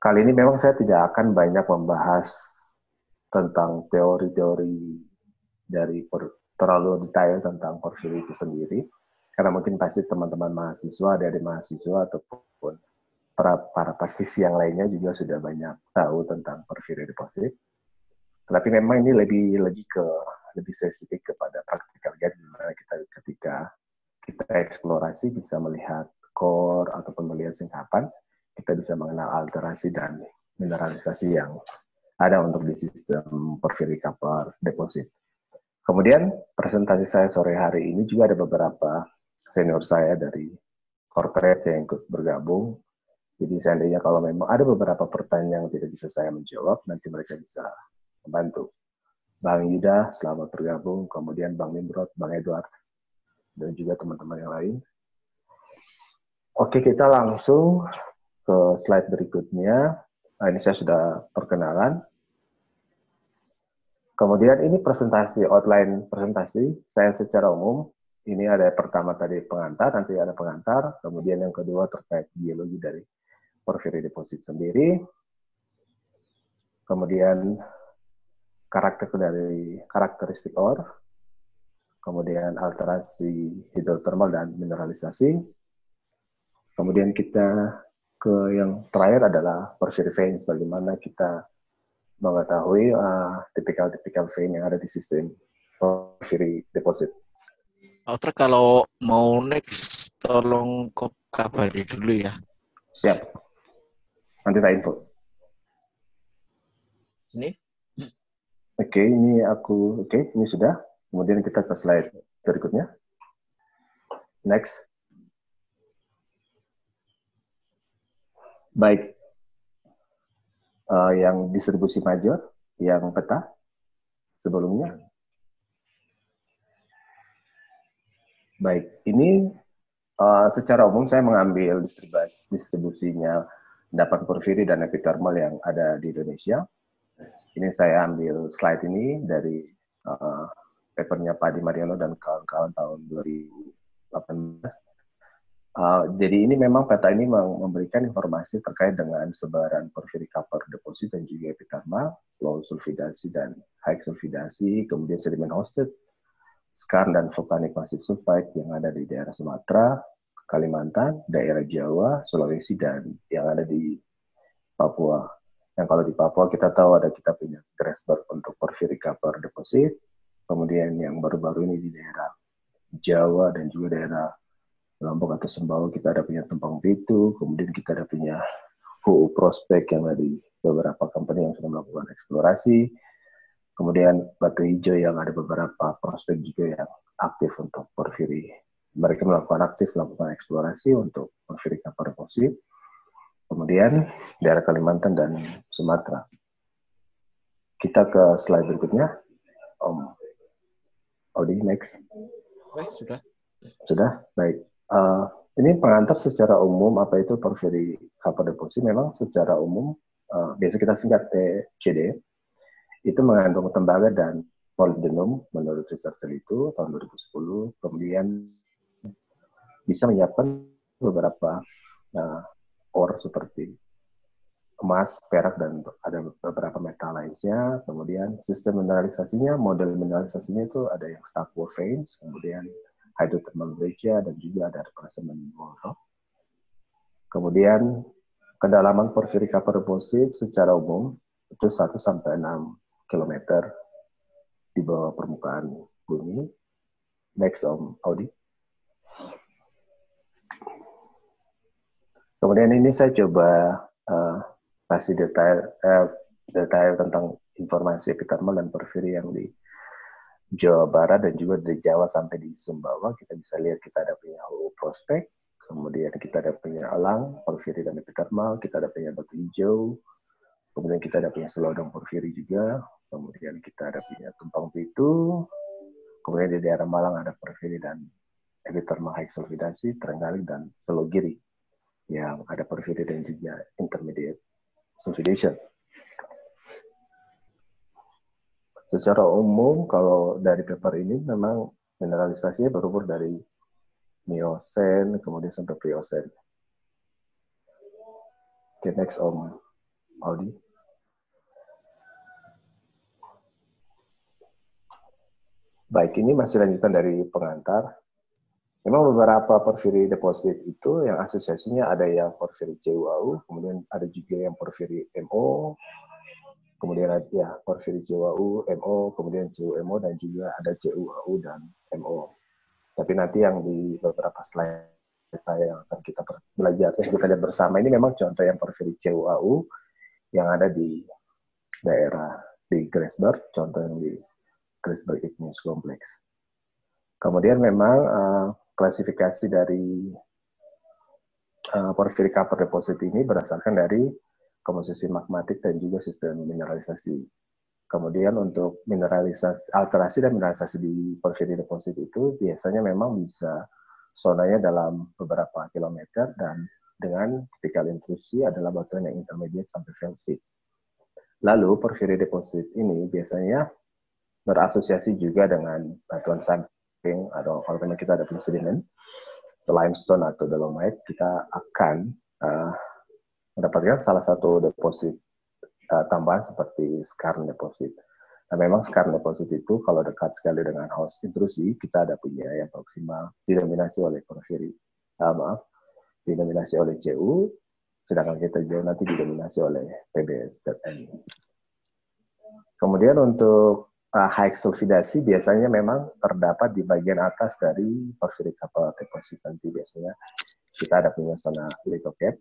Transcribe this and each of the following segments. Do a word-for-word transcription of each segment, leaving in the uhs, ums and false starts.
Kali ini memang saya tidak akan banyak membahas tentang teori-teori dari per, terlalu detail tentang porfiri itu sendiri, karena mungkin pasti teman-teman mahasiswa, dari mahasiswa ataupun para, para praktisi yang lainnya juga sudah banyak tahu tentang porfiri deposit. Tapi memang ini lebih lebih ke lebih spesifik kepada praktikalnya, di mana kita ketika kita eksplorasi bisa melihat core ataupun melihat singkapan, kita bisa mengenal alterasi dan mineralisasi yang ada untuk di sistem porphyry copper deposit. Kemudian presentasi saya sore hari ini juga ada beberapa senior saya dari corporate yang ikut bergabung. Jadi seandainya kalau memang ada beberapa pertanyaan yang tidak bisa saya menjawab, nanti mereka bisa membantu. Bang Yuda, selamat bergabung. Kemudian Bang Nimrod, Bang Edward, dan juga teman-teman yang lain. Oke, kita langsung ke slide berikutnya. Nah, ini saya sudah perkenalan. Kemudian ini presentasi, outline presentasi. Saya secara umum, ini ada pertama tadi pengantar, nanti ada pengantar. Kemudian yang kedua terkait biologi dari porphyry deposit sendiri. Kemudian karakter dari karakteristik ore. Kemudian alterasi hidrotermal dan mineralisasi. Kemudian kita ke yang terakhir adalah porphyry veins, bagaimana kita mengetahui uh, tipikal-tipikal vein yang ada di sistem porphyry deposit. Outer kalau mau next tolong kabari dulu ya. Siap. Nanti tak info. Sini. Oke, ini aku, oke, ini sudah. Kemudian kita ke slide berikutnya. Next. Baik. Uh, yang distribusi major, yang peta sebelumnya. Baik, ini uh, secara umum saya mengambil distribusi, distribusinya endapan porfiri dan epithermal yang ada di Indonesia. Ini saya ambil slide ini dari uh, papernya Pak Adi Mariono dan kawan-kawan tahun dua ribu delapan belas. Uh, jadi ini memang peta ini memberikan informasi terkait dengan sebaran porphyry copper deposit dan juga epithermal, low sulfidasi dan high sulfidasi, kemudian sedimen hosted, skarn dan volcanic massive sulfide yang ada di daerah Sumatera, Kalimantan, daerah Jawa, Sulawesi, dan yang ada di Papua. Yang kalau di Papua kita tahu ada kita punya Grasberg untuk porphyry copper deposit, kemudian yang baru-baru ini di daerah Jawa dan juga daerah Lombok atau Sumbawa kita ada punya Tumpang Pitu, kemudian kita ada punya H U U Prospek yang dari beberapa company yang sudah melakukan eksplorasi, kemudian Batu Hijau yang ada beberapa prospek juga yang aktif untuk porphyry. Mereka melakukan aktif melakukan eksplorasi untuk porphyry copper deposit. Kemudian daerah Kalimantan dan Sumatera. Kita ke slide berikutnya. Om Audi, next. Eh, sudah. Sudah, baik. Uh, ini pengantar secara umum apa itu porphyry copper deposit. Memang secara umum, uh, biasa kita singkat T C D, itu mengandung tembaga dan molybdenum menurut researcher itu tahun dua ribu sepuluh. Kemudian bisa menyiapkan beberapa uh, ore seperti emas, perak, dan ada beberapa metal lainnya. Kemudian sistem mineralisasinya, model mineralisasinya itu ada yang Starkworth veins, kemudian hydrothermal breccia, dan juga ada replacement wall rock. Kemudian kedalaman porphyry copper deposit secara umum itu satu sampai enam kilometer di bawah permukaan bumi. Next, Om Audi. Kemudian ini saya coba uh, kasih detail uh, detail tentang informasi epithermal dan porphyry yang di Jawa Barat dan juga dari Jawa sampai di Sumbawa. Kita bisa lihat kita ada punya H U U Prospek, kemudian kita ada punya elang, porphyry dan epithermal, kita ada punya Batu Hijau, kemudian kita ada punya selodong porphyry juga, kemudian kita ada punya Tumpang Pitu, kemudian di daerah Malang ada porphyry dan epithermal high sulfidasi, Trenggalek, dan Selogiri yang ada porphyry dan juga intermediate sulfidation. Secara umum, kalau dari paper ini memang mineralisasinya berumur dari Miocene, kemudian sampai Pliocene. Oke, next Om Audi. Baik, ini masih lanjutan dari pengantar. Memang beberapa porfiri deposit itu yang asosiasinya ada yang porfiri C U A U, kemudian ada juga yang porfiri M O, kemudian ada ya porfiri C U A U, M O, kemudian C U M O, dan juga ada C U A U dan M O. Tapi nanti yang di beberapa slide saya yang akan kita belajar, yang kita lihat bersama ini memang contoh yang porfiri C U A U yang ada di daerah di Grasberg, contoh yang di Grasberg Igneous Complex. Kemudian memang uh, klasifikasi dari uh, porphyry copper deposit ini berdasarkan dari komposisi magmatik dan juga sistem mineralisasi. Kemudian untuk mineralisasi, alterasi dan mineralisasi di porphyry deposit itu biasanya memang bisa zonanya dalam beberapa kilometer dan dengan tipikal intrusi adalah batuan yang intermediate sampai felsic. Lalu porphyry deposit ini biasanya berasosiasi juga dengan batuan samping, atau kalau memang kita ada sedimen, limestone atau dolomite, kita akan uh, mendapatkan salah satu deposit uh, tambahan seperti skarn deposit. Nah, memang skarn deposit itu kalau dekat sekali dengan host intrusi, kita ada punya yang proksimal, didominasi oleh porphyry, uh, maaf, didominasi oleh C U, sedangkan kita jauh nanti didominasi oleh P B S Z N. Kemudian untuk Uh, high sulfidasi biasanya memang terdapat di bagian atas dari porphyry copper deposit. Nanti biasanya kita ada punya zona lithocap.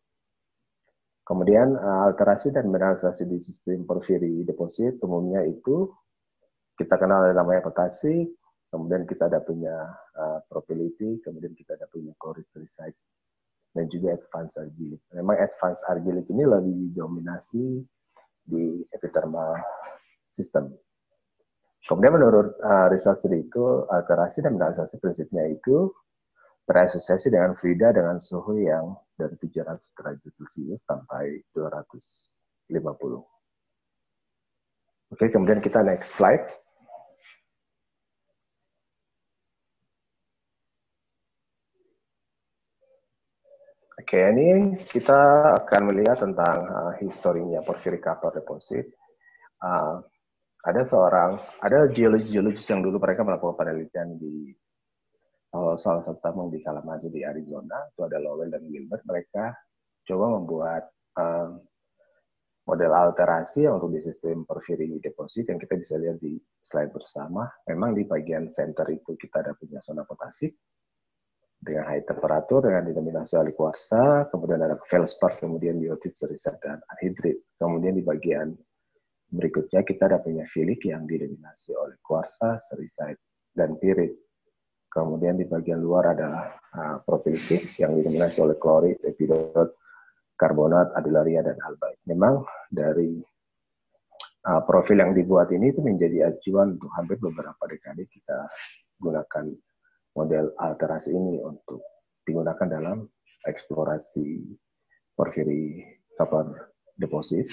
Kemudian uh, alterasi dan mineralisasi di sistem porphyry deposit umumnya itu kita kenal ada namanya potasik, kemudian kita ada punya uh, propylite, kemudian kita ada punya chloride silicides, dan juga advanced argillic. Memang advanced argillic ini lebih dominasi di epithermal system. Kemudian menurut uh, result studi itu, alterasi dan mineralisasi prinsipnya itu berasosiasi dengan fluida dengan suhu yang dari tujuh ratus derajat Celcius sampai dua ratus lima puluh. Oke, kemudian kita next slide. Oke, ini kita akan melihat tentang uh, historinya porphyry copper deposit. Uh, Ada seorang, ada geologis-geologis yang dulu mereka melakukan penelitian di uh, salah satu tambang di Kalamazoo di Arizona, itu ada Lowell dan Gilbert. Mereka coba membuat um, model alterasi untuk di sistem porphyry deposit yang kita bisa lihat di slide bersama. Memang di bagian center itu kita ada punya zona potasik dengan high temperatur, dengan didominasi oleh kuarsa, kemudian ada feldspar, kemudian biotit, sericite, dan anhidrit. Kemudian di bagian berikutnya kita ada punya filik yang didominasi oleh kuarsa, sericite, dan pirit. Kemudian di bagian luar adalah uh, propylitic yang didominasi oleh klorid, epidot, karbonat, adularia, dan albite. Memang dari uh, profil yang dibuat ini itu menjadi acuan untuk hampir beberapa dekade kita gunakan model alterasi ini untuk digunakan dalam eksplorasi porphyry copper deposit.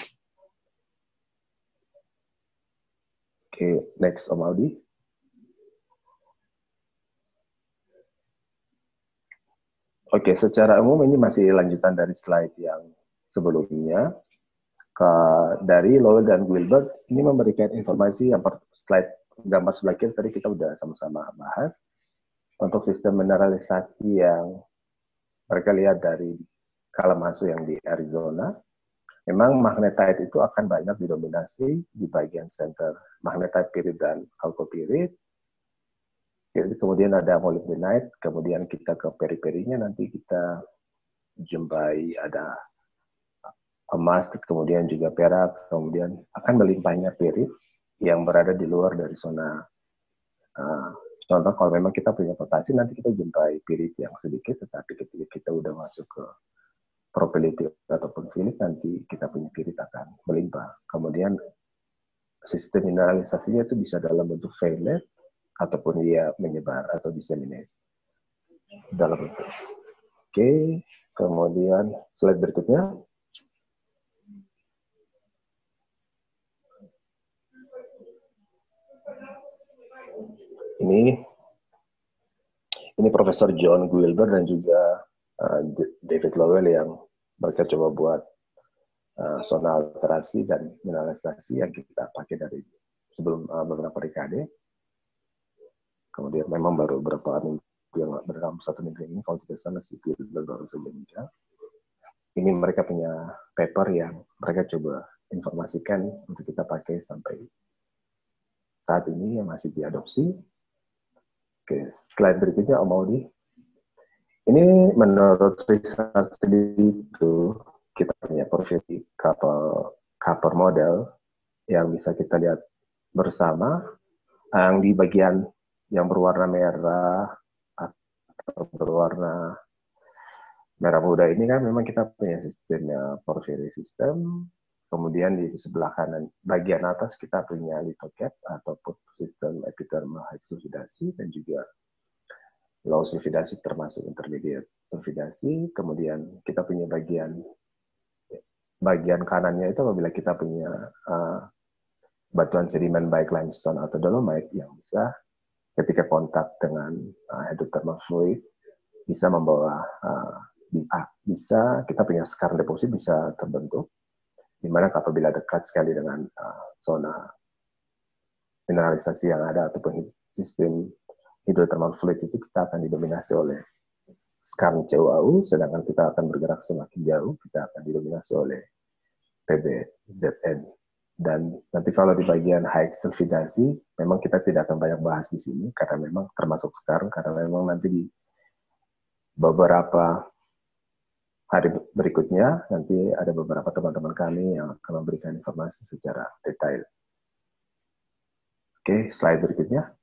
Oke, okay, next Om Audi. Oke, okay, secara umum ini masih lanjutan dari slide yang sebelumnya. Ke, dari Lowell dan Gilbert, ini memberikan informasi yang per slide gambar sebelah kiri tadi kita sudah sama-sama bahas. Untuk sistem mineralisasi yang mereka lihat dari Kalamazoo yang di Arizona, memang magnetite itu akan banyak didominasi di bagian center. Magnetite pirit dan chalcopirit. Kemudian ada molybdenite. Kemudian kita ke periperinya nanti kita jumpai ada emas, kemudian juga perak. Kemudian akan melimpahnya pirit yang berada di luar dari zona. Uh, contoh kalau memang kita punya potasi, nanti kita jumpai pirit yang sedikit, tetapi ketika kita udah masuk ke propylite ataupun filik, nanti kita punya pirit akan melimpah. Kemudian sistem mineralisasinya itu bisa dalam bentuk veilet ataupun dia menyebar atau disseminate dalam bentuk. Oke, kemudian slide berikutnya. Ini ini Profesor John Gilbert dan juga uh, David Lowell yang mereka coba buat uh, zona alterasi dan mineralisasi yang kita pakai dari sebelum uh, beberapa dekade. Kemudian memang baru beberapa minggu yang dalam satu minggu ini, kalau tidak salah sih baru saja meninggal. Ini mereka punya paper yang mereka coba informasikan untuk kita pakai sampai saat ini yang masih diadopsi. Oke, slide berikutnya Om Audi. Ini menurut research itu kita punya portfolio couple, couple model yang bisa kita lihat bersama, yang di bagian yang berwarna merah atau berwarna merah muda ini kan memang kita punya sistemnya porphyry system. Kemudian di sebelah kanan bagian atas kita punya lithocap ataupun sistem epithermal high sulfidasi dan juga low sulfidasi termasuk intermediate sulfidasi. Kemudian kita punya bagian bagian kanannya itu apabila kita punya uh, batuan sedimen baik limestone atau dolomite yang bisa ketika kontak dengan uh, hydrothermal fluid bisa membawa uh, bisa kita punya scar deposit bisa terbentuk, di mana apabila dekat sekali dengan uh, zona mineralisasi yang ada ataupun sistem hidrothermal fluid itu kita akan didominasi oleh scar C U A U, sedangkan kita akan bergerak semakin jauh kita akan didominasi oleh P B Z N. Dan nanti kalau di bagian high sulfidasi memang kita tidak akan banyak bahas di sini karena memang termasuk scar, karena memang nanti di beberapa hari berikutnya nanti ada beberapa teman-teman kami yang akan memberikan informasi secara detail. Oke, slide berikutnya.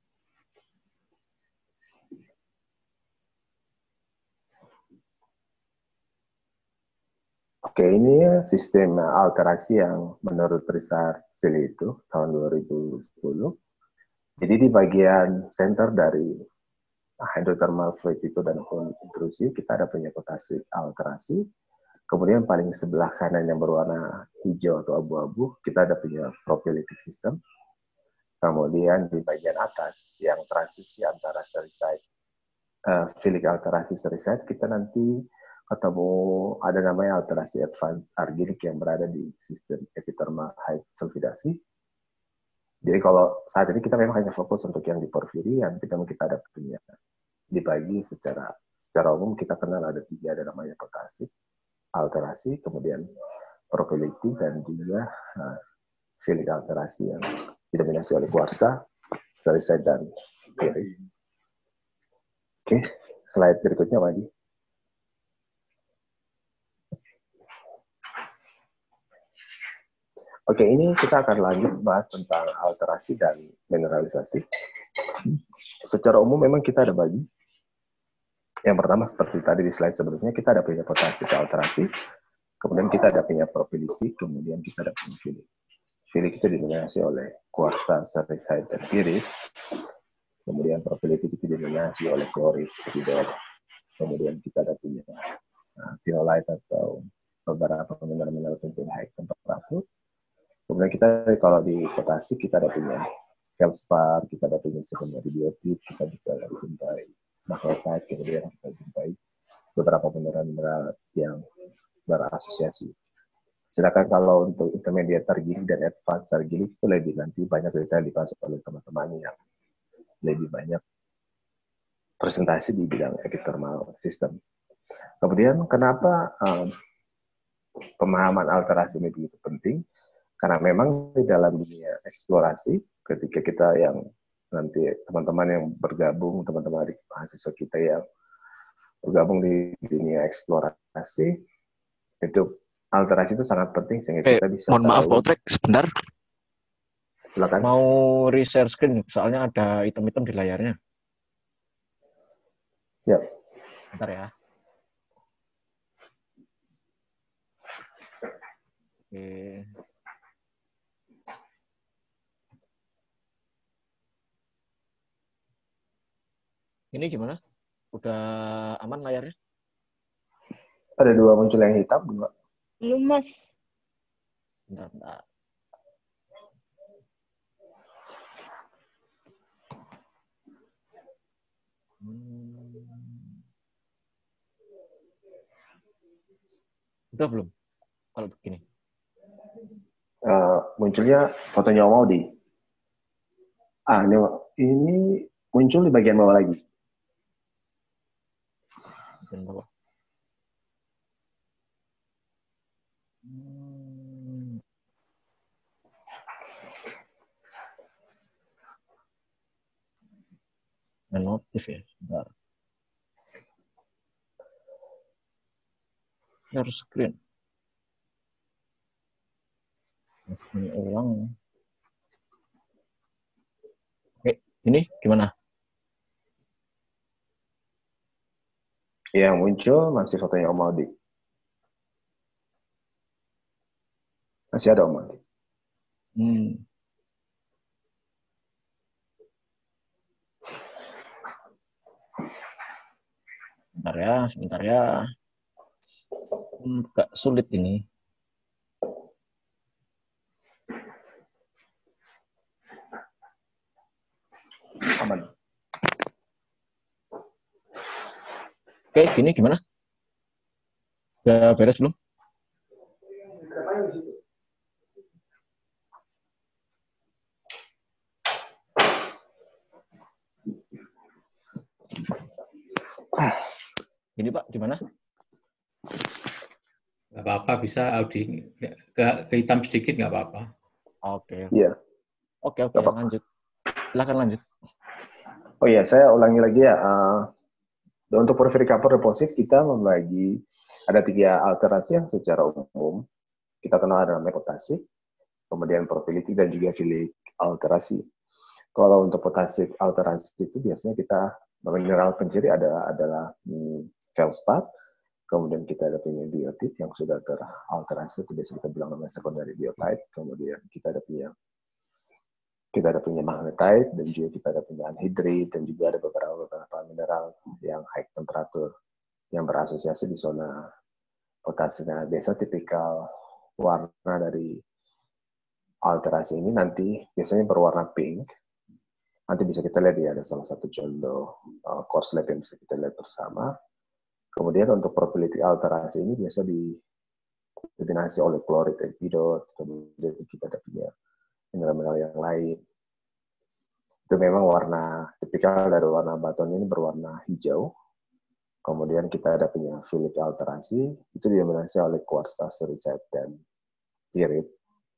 Oke, ini sistem alterasi yang menurut riset Sili itu tahun dua ribu sepuluh. Jadi di bagian center dari hydrothermal fluid itu dan intrusi, kita ada punya potasic alterasi. Kemudian paling sebelah kanan yang berwarna hijau atau abu-abu, kita ada punya propylitic system. Kemudian di bagian atas yang transisi antara sericite, uh, phyllic alterasi sericite, kita nanti ketemu ada namanya alterasi advanced arginic yang berada di sistem epithermal high sulfidasi. Jadi kalau saat ini kita memang hanya fokus untuk yang di porphyry, yang kita kita ada punya dibagi secara secara umum kita kenal ada tiga, ada namanya potasic alterasi, kemudian propylitic dan juga uh, phyllic alterasi yang didominasi oleh kuarsa, sericite dan pyrite. Oke, slide berikutnya Wadi. Oke, ini kita akan lanjut bahas tentang alterasi dan mineralisasi. Secara umum memang kita ada bagi. Yang pertama seperti tadi di slide sebelumnya, kita ada punya potasic alterasi, kemudian kita ada punya propylitic, kemudian kita ada punya phyllic. Phyllic itu didominasi oleh kuarsa, sericite, dan pyrite. Kemudian propylitic itu didominasi oleh chlorid, hydride. Kemudian kita ada punya uh, phenolite atau beberapa mineral-mineral penting high temperature. Kemudian kita kalau di potasic kita ada punya feldspar, kita ada punya secondary biotit, kita juga ada jumpai magnetite, kemudian kita jumpai beberapa mineral-mineral yang berasosiasi. Sedangkan kalau untuk intermediate arginic dan advanced arginic itu lebih nanti banyak detail dibahas oleh teman-teman yang lebih banyak presentasi di bidang epithermal system. Kemudian kenapa um, pemahaman alterasi ini begitu penting? Karena memang di dalam dunia eksplorasi, ketika kita yang nanti teman-teman yang bergabung, teman-teman adik mahasiswa kita yang bergabung di dunia eksplorasi, itu alterasi itu sangat penting sehingga eh, kita bisa mohon tahu. maaf Pak Utrek, sebentar. Silakan. Mau reshare screen, soalnya ada item-item di layarnya. Siap. Bentar ya. Oke. Ini gimana? Udah aman layarnya? Ada dua muncul yang hitam, dua. Belum, Mas. Bentar, bentar. Hmm. Udah belum? Kalau begini. uh, munculnya fotonya Om Audi. Ah, ini, ini muncul di bagian bawah lagi. Bagian bawah. Hmm. Notif ya, sebentar. Share screen. Ini ulang. Oke, ini gimana? Yang muncul masih fotonya Om Audi. Masih ada Om Audi. Hmm. Sebentar ya, sebentar ya. Hmm, agak sulit ini. Aman. Oke, gini gimana? Udah beres belum? Gini Pak, gimana? Nggak apa-apa, bisa Audi. Ke, ke hitam sedikit nggak apa-apa. Oke. Iya. Oke, oke, lanjut. Silahkan lanjut. Oh iya, saya ulangi lagi ya. Uh, untuk porphyry couple deposit kita membagi ada tiga alterasi yang secara umum kita kenal ada namanya potasik, kemudian propylitic dan juga phyllic alterasi. Kalau untuk potasik alterasi itu biasanya kita mineral penciri adalah adalah hmm, feldspar, kemudian kita ada punya biotit yang sudah teralterasi, itu biasa kita bilang namanya secondary biotite, kemudian kita ada punya kita ada punya magnetite, dan juga kita ada punya anhydrite, dan juga ada beberapa beberapa mineral yang high temperatur yang berasosiasi di zona potasnya. Biasa tipikal warna dari alterasi ini nanti biasanya berwarna pink. Nanti bisa kita lihat ya, ada salah satu contoh uh, course lab yang bisa kita lihat bersama. Kemudian untuk propylitic alterasi ini biasa didominasi oleh klorid epidot, kemudian kita ada punya mineral-mineral yang lain. Itu memang warna tipikal dari warna baton ini berwarna hijau. Kemudian kita ada punya phyllic alterasi, itu didominasi oleh quartz, asterisite, dan pirit.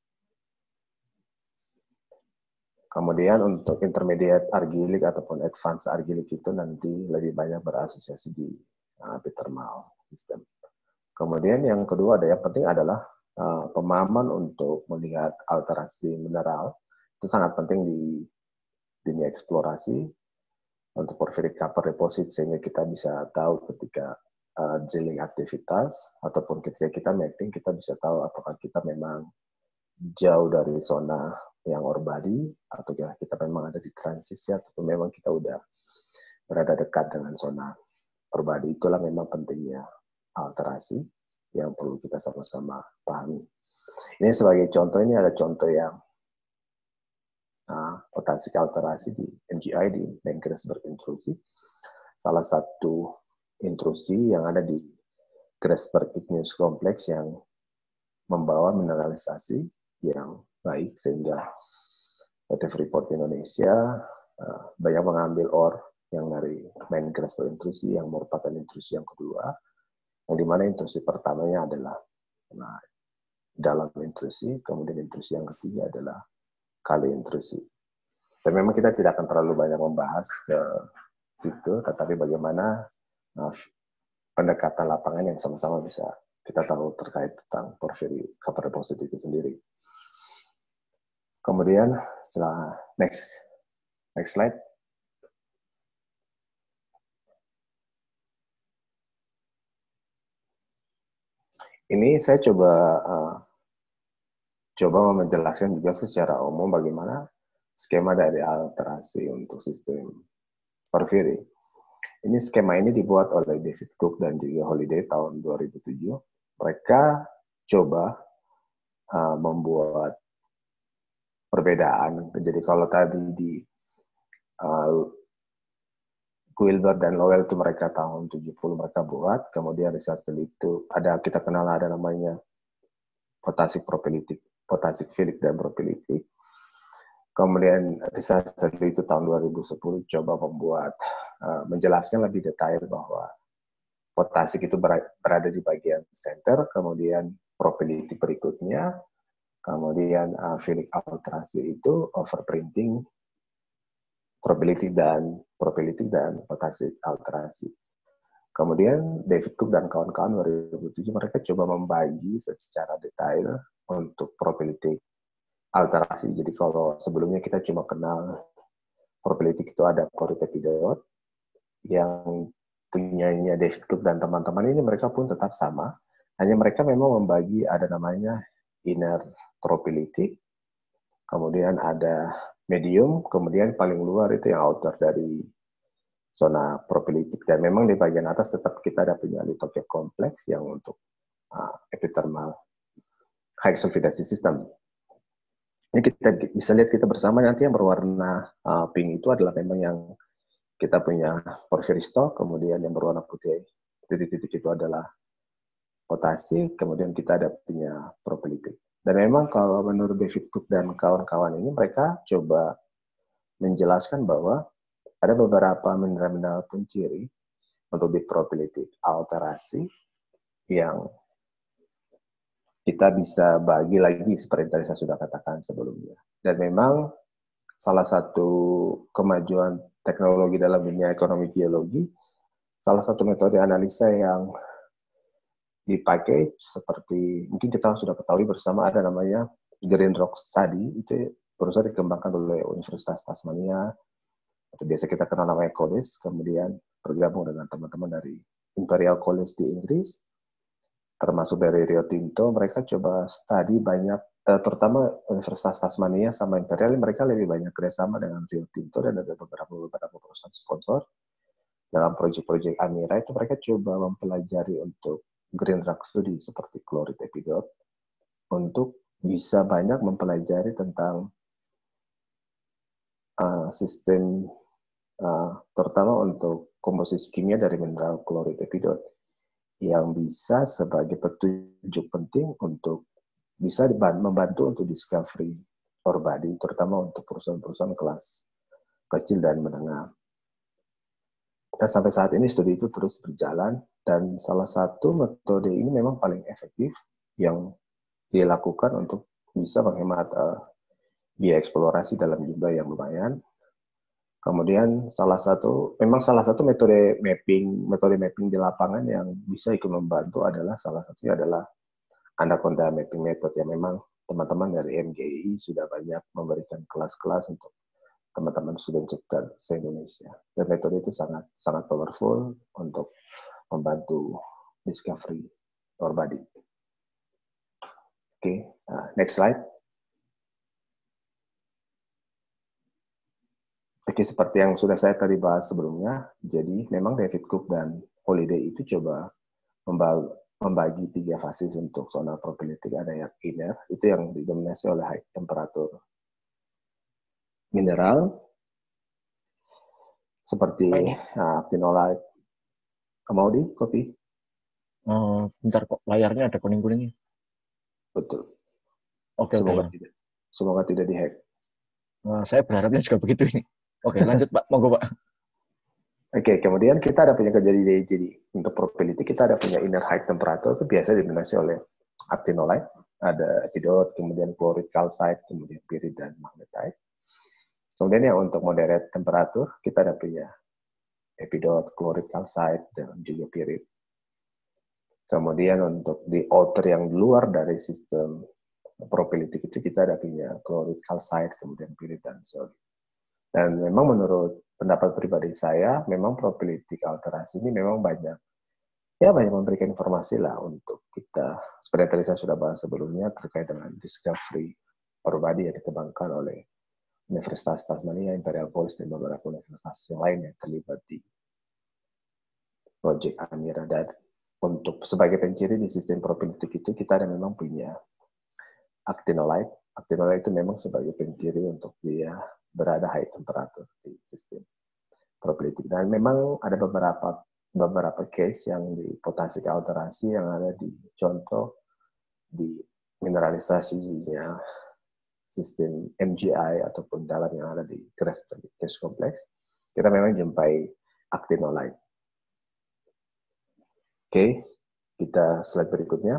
Kemudian untuk intermediate argilik ataupun advanced argilik itu nanti lebih banyak berasosiasi di uh, epithermal system. Kemudian yang kedua ada yang penting adalah uh, pemahaman untuk melihat alterasi mineral. Itu sangat penting di dunia eksplorasi untuk porphyric copper deposit, sehingga kita bisa tahu ketika uh, drilling aktivitas ataupun ketika kita mapping, kita bisa tahu apakah kita memang jauh dari zona yang ore body atau kita memang ada di transisi atau memang kita udah berada dekat dengan zona ore body. Itulah memang pentingnya alterasi yang perlu kita sama-sama pahami. Ini sebagai contoh, ini ada contoh yang Nah, potasik alterasi di M G I, di main Grasberg intrusi. Salah satu intrusi yang ada di Grasberg igneous complex yang membawa mineralisasi yang baik, sehingga P T Freeport Indonesia uh, banyak mengambil ore yang dari main Grasberg intrusi yang merupakan intrusi yang kedua, yang dimana intrusi pertamanya adalah nah, dalam intrusi, kemudian intrusi yang ketiga adalah kali intrusi. Dan memang kita tidak akan terlalu banyak membahas ke situ, tetapi bagaimana uh, pendekatan lapangan yang sama-sama bisa kita tahu terkait tentang porphyry copper deposit itu sendiri. Kemudian setelah next next slide. Ini saya coba uh, coba menjelaskan juga secara umum bagaimana skema dari alterasi untuk sistem porphyry. Ini skema ini dibuat oleh David Cook dan juga Holiday tahun dua ribu tujuh. Mereka coba uh, membuat perbedaan. Jadi kalau tadi di uh, Guilbert dan Lowell itu mereka tahun tujuh puluh mereka buat, kemudian Richard itu ada kita kenal ada namanya potasik propylitic potasifilic dan propilitik. Kemudian riset itu tahun dua ribu sepuluh coba membuat uh, menjelaskan lebih detail bahwa potasik itu berada di bagian center, kemudian propilitik berikutnya, kemudian uh, filic alterasi itu overprinting, propilitik dan propilitik dan potasik alterasi. Kemudian David Cook dan kawan-kawan dua ribu tujuh mereka coba membagi secara detail untuk propilitik alterasi. Jadi kalau sebelumnya kita cuma kenal propilitik itu ada chlorid-epidot yang punyanya David Cook dan teman-teman ini, mereka pun tetap sama. Hanya mereka memang membagi ada namanya inner propilitik, kemudian ada medium, kemudian paling luar itu yang outer dari zona propilitik. Dan memang di bagian atas tetap kita ada punya lithocape kompleks yang untuk uh, epithermal high sulfidasi system. Ini kita bisa lihat kita bersama nanti yang berwarna uh, pink itu adalah memang yang kita punya porphyry stock, kemudian yang berwarna putih titik-titik itu adalah potasik, kemudian kita ada punya propilitik. Dan memang kalau menurut David Cook dan kawan-kawan ini mereka coba menjelaskan bahwa ada beberapa mineral-mineral penciri untuk di propilitik alterasi yang kita bisa bagi lagi seperti tadi saya sudah katakan sebelumnya. Dan memang salah satu kemajuan teknologi dalam dunia ekonomi geologi, salah satu metode analisa yang dipakai seperti mungkin kita sudah ketahui bersama ada namanya Green Rock Study, itu berusaha dikembangkan oleh Universitas Tasmania, atau biasa kita kenal namanya College, kemudian bergabung dengan teman-teman dari Imperial College di Inggris, termasuk dari Rio Tinto. Mereka coba studi banyak, terutama Universitas Tasmania sama Imperial, mereka lebih banyak kerjasama dengan Rio Tinto dan ada beberapa beberapa perusahaan sponsor dalam proyek-proyek Amira. Itu mereka coba mempelajari untuk Green Rock Study seperti chlorid-epidot untuk bisa banyak mempelajari tentang uh, sistem uh, terutama untuk komposisi kimia dari mineral chlorid-epidot yang bisa sebagai petunjuk penting untuk bisa membantu untuk discovery ore body, terutama untuk perusahaan-perusahaan kelas kecil dan menengah. Dan sampai saat ini studi itu terus berjalan, dan salah satu metode ini memang paling efektif yang dilakukan untuk bisa menghemat uh, biaya eksplorasi dalam jumlah yang lumayan. Kemudian salah satu, memang salah satu metode mapping, metode mapping di lapangan yang bisa ikut membantu adalah salah satunya adalah Anaconda Mapping Method, yang memang teman-teman dari M G I sudah banyak memberikan kelas-kelas untuk teman-teman student cipta se-Indonesia. Dan metode itu sangat sangat powerful untuk membantu discovery ore body. Oke, okay, uh, next slide. Oke, seperti yang sudah saya tadi bahas sebelumnya, jadi memang David Cook dan Holiday itu coba membagi tiga fasis untuk zona propilitik. Ada yang inner, itu yang didominasi oleh high temperatur mineral, seperti nah, actinolite. Mau di copy? Oh, bentar kok, layarnya ada kuning-kuningnya. Betul. Oke, semoga oke. tidak, semoga tidak dihack. Nah, saya berharapnya juga begitu ini. Oke, lanjut Pak, monggo Pak. Oke, kemudian kita ada punya jadi jadi untuk propilitik kita ada punya inner high temperature, itu biasa didominasi oleh actinolite, ada epidot, kemudian chlorid, calcite, kemudian pyrit dan magnetite. Kemudian yang untuk moderate temperatur kita ada punya epidot, chlorid, calcite, dan juga pyrit. Kemudian untuk di outer yang di luar dari sistem propilitik itu kita ada punya chlorid, calcite, kemudian pyrit dan sodium. Dan memang menurut pendapat pribadi saya, memang propilitik alterasi ini memang banyak, ya banyak memberikan informasi lah untuk kita, seperti yang tadi saya sudah bahas sebelumnya, terkait dengan discovery ore body yang dikembangkan oleh Universitas Tasmania, Imperial College, dan beberapa universitas yang lain yang terlibat di proyek Amira. Dan untuk sebagai penciri di sistem propilitik itu, kita ada memang punya actinolite. Actinolite itu memang sebagai penciri untuk dia berada high temperatur di sistem propilitik. Dan memang ada beberapa beberapa case yang di potasik alterasi yang ada di contoh di mineralisasinya sistem M G I ataupun dalam yang ada di Crest Complex, kita memang jumpai actinolite. Oke, kita slide berikutnya.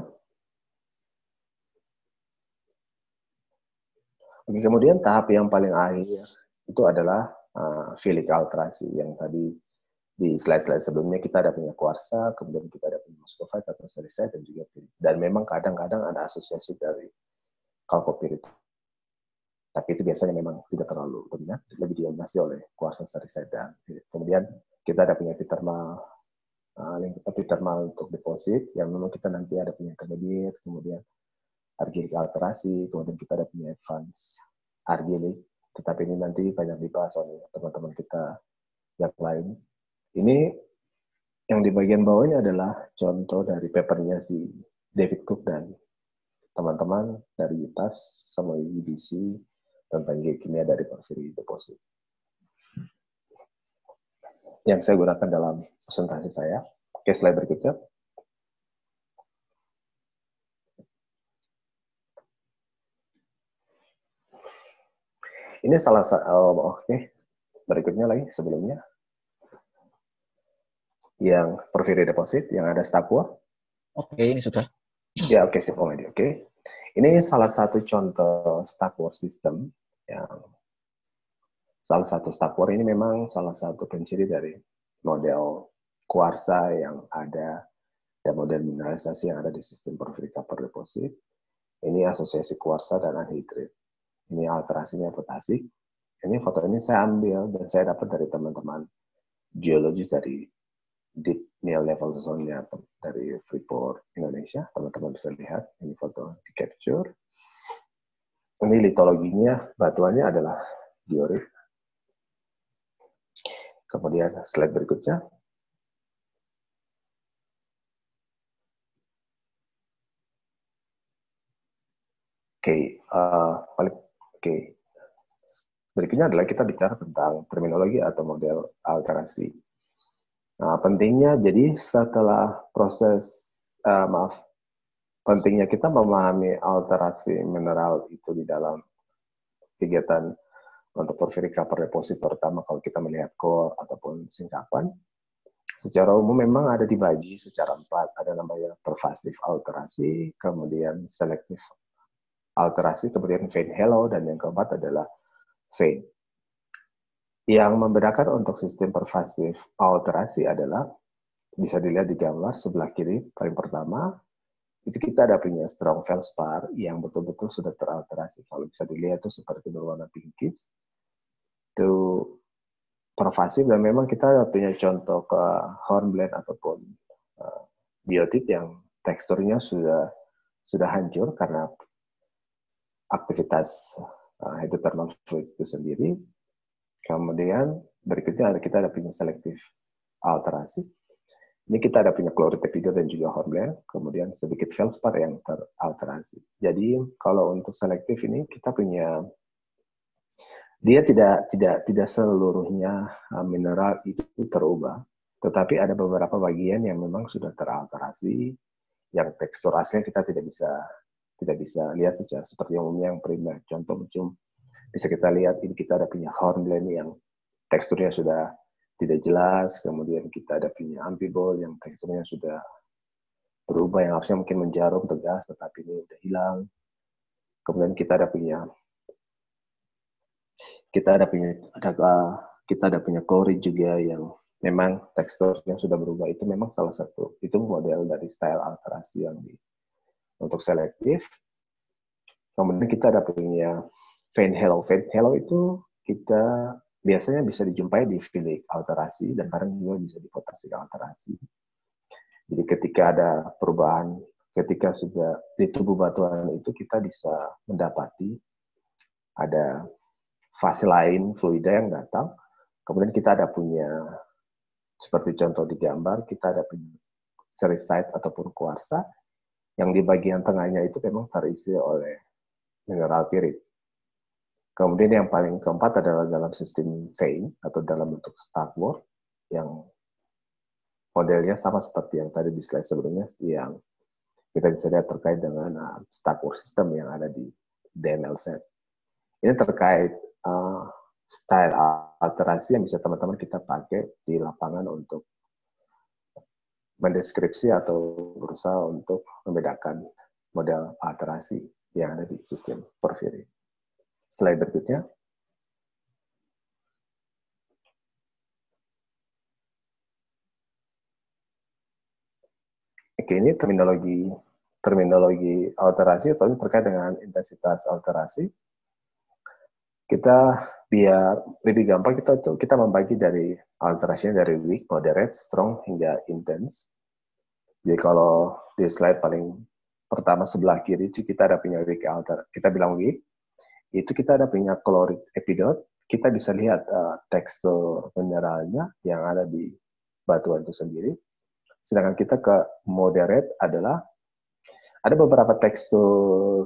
Oke, kemudian tahap yang paling akhir itu adalah uh, filik alterasi yang tadi di slide-slide sebelumnya kita ada punya kuarsa, kemudian kita ada punya muscovite atau sericite dan juga pirit. Dan memang kadang-kadang ada asosiasi dari kalkopirit. Tapi itu biasanya memang tidak terlalu dominan, lebih didominasi oleh kuarsa, sericite dan pirit. Kemudian kita ada punya epithermal, uh, epithermal untuk deposit yang memang kita nanti ada punya intermediate, kemudian argilik alterasi, kemudian kita ada punya advance argilik. Tetapi ini nanti banyak dibahas oleh teman-teman kita yang lain. Ini yang di bagian bawah ini adalah contoh dari papernya si David Cook dan teman-teman dari U T A S sama U B C tentang geokimia dari porphyry deposit. Yang saya gunakan dalam presentasi saya. Oke, slide berikutnya. Ini salah satu, oh, oke, okay. Berikutnya lagi sebelumnya. Yang porphyry deposit, yang ada stakwa. Oke, ini sudah. Ya, oke, okay, simple Oke, okay. Ini salah satu contoh Starkware system yang salah satu Starkware ini memang salah satu penciri dari model kuarsa yang ada dan model mineralisasi yang ada di sistem porphyry copper deposit. Ini asosiasi kuarsa dan anhidrit. Ini alterasinya potasik. Ini foto ini saya ambil dan saya dapat dari teman-teman geologis dari Deep Nile Level Zone-nya dari Freeport, Indonesia. Teman-teman bisa lihat, ini foto di capture. Ini litologinya, batuannya adalah diorit. Kemudian slide berikutnya. Oke, okay, uh, oke. Okay. Berikutnya adalah kita bicara tentang terminologi atau model alterasi. Nah, pentingnya jadi setelah proses, uh, maaf, pentingnya kita memahami alterasi mineral itu di dalam kegiatan untuk porphyry copper deposit, terutama kalau kita melihat core ataupun singkapan. Secara umum memang ada dibagi secara empat, ada namanya pervasive alterasi, kemudian selective alterasi, kemudian vein halo, dan yang keempat adalah vein. Yang membedakan untuk sistem pervasive alterasi adalah, bisa dilihat di gambar sebelah kiri, paling pertama, itu kita ada punya strong feldspar yang betul-betul sudah teralterasi. Kalau bisa dilihat itu seperti berwarna pinkish. Itu pervasif, dan memang kita punya contoh ke hornblende ataupun uh, biotit yang teksturnya sudah sudah hancur karena aktivitas uh, hydrothermal fluid itu sendiri. Kemudian berikutnya kita ada punya selektif alterasi. Ini kita ada punya chloropeptide dan juga hornblende, kemudian sedikit feldspar yang teralterasi. Jadi kalau untuk selektif ini kita punya, dia tidak tidak tidak seluruhnya mineral itu terubah, tetapi ada beberapa bagian yang memang sudah teralterasi, yang tekstur aslinya kita tidak bisa tidak bisa lihat secara seperti umumnya yang primer. Contoh macam bisa kita lihat ini kita ada punya hornblende yang teksturnya sudah tidak jelas, kemudian kita ada punya amphibole yang teksturnya sudah berubah, yang harusnya mungkin menjarum tegas, tetapi ini udah hilang. Kemudian kita ada punya kita ada punya ada kita ada punya klorid juga yang memang teksturnya sudah berubah. Itu memang salah satu, itu model dari style alterasi yang di untuk selektif. Kemudian kita ada punya vein halo. Vein halo itu kita biasanya bisa dijumpai di filik alterasi dan kadang juga bisa di potasik alterasi. Jadi ketika ada perubahan, ketika sudah di tubuh batuan itu kita bisa mendapati ada fase lain fluida yang datang. Kemudian kita ada punya, seperti contoh di gambar, kita ada punya sericite ataupun kuarsa, yang di bagian tengahnya itu memang terisi oleh mineral pirit. Kemudian yang paling keempat adalah dalam sistem vein atau dalam bentuk Starkware yang modelnya sama seperti yang tadi di slide sebelumnya, yang kita bisa lihat terkait dengan uh, stack work system yang ada di D M L set. Ini terkait uh, style alterasi yang bisa teman-teman kita pakai di lapangan untuk mendeskripsi atau berusaha untuk membedakan model alterasi yang ada di sistem Porphyry. Slide berikutnya. Oke, ini terminologi terminologi alterasi atau terkait dengan intensitas alterasi. Kita biar lebih gampang kita tuh kita membagi dari alterasinya dari weak, moderate, strong hingga intense. Jadi kalau di slide paling pertama sebelah kiri itu kita ada punya weak alter, kita bilang weak, itu kita ada punya chloride epidot. Kita bisa lihat uh, tekstur mineralnya yang ada di batuan itu sendiri. Sedangkan kita ke moderate adalah ada beberapa tekstur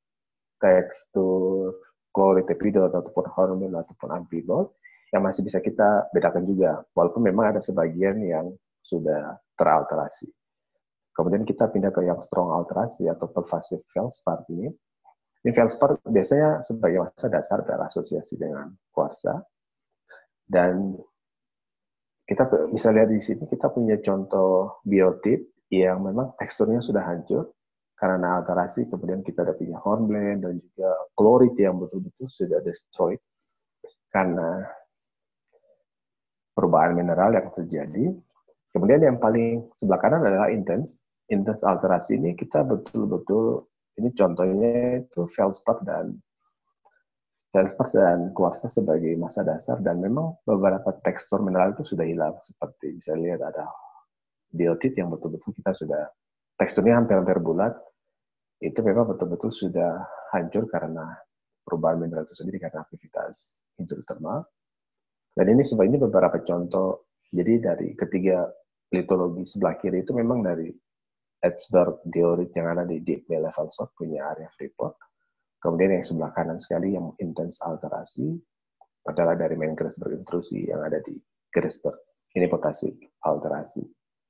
tekstur chloride epidot ataupun hormone ataupun amphibole yang masih bisa kita bedakan juga, walaupun memang ada sebagian yang sudah teralterasi. Kemudian kita pindah ke yang strong alterasi atau pervasive feldspar ini. Ini feldspar biasanya sebagai massa dasar berasosiasi dengan kuarsa. Dan kita bisa lihat di sini kita punya contoh biotip yang memang teksturnya sudah hancur karena alterasi, kemudian kita ada punya hornblende dan juga chloride yang betul-betul sudah destroyed karena perubahan mineral yang terjadi. Kemudian yang paling sebelah kanan adalah intense. Intense alterasi ini kita betul-betul, ini contohnya itu feldspar dan feldspar dan kuarsa sebagai massa dasar, dan memang beberapa tekstur mineral itu sudah hilang, seperti bisa lihat ada biotit yang betul-betul kita sudah teksturnya hampir-hampir bulat, itu memang betul-betul sudah hancur karena perubahan mineral itu sendiri karena aktivitas hidrotermal. Dan ini sebenarnya beberapa contoh. Jadi dari ketiga litologi sebelah kiri itu memang dari Edsberg diorit yang ada di Deep Bay Level South punya area Freeport. Kemudian yang sebelah kanan sekali yang intense alterasi adalah dari main Grasberg intrusi yang ada di Grasberg. Ini potasic alterasi.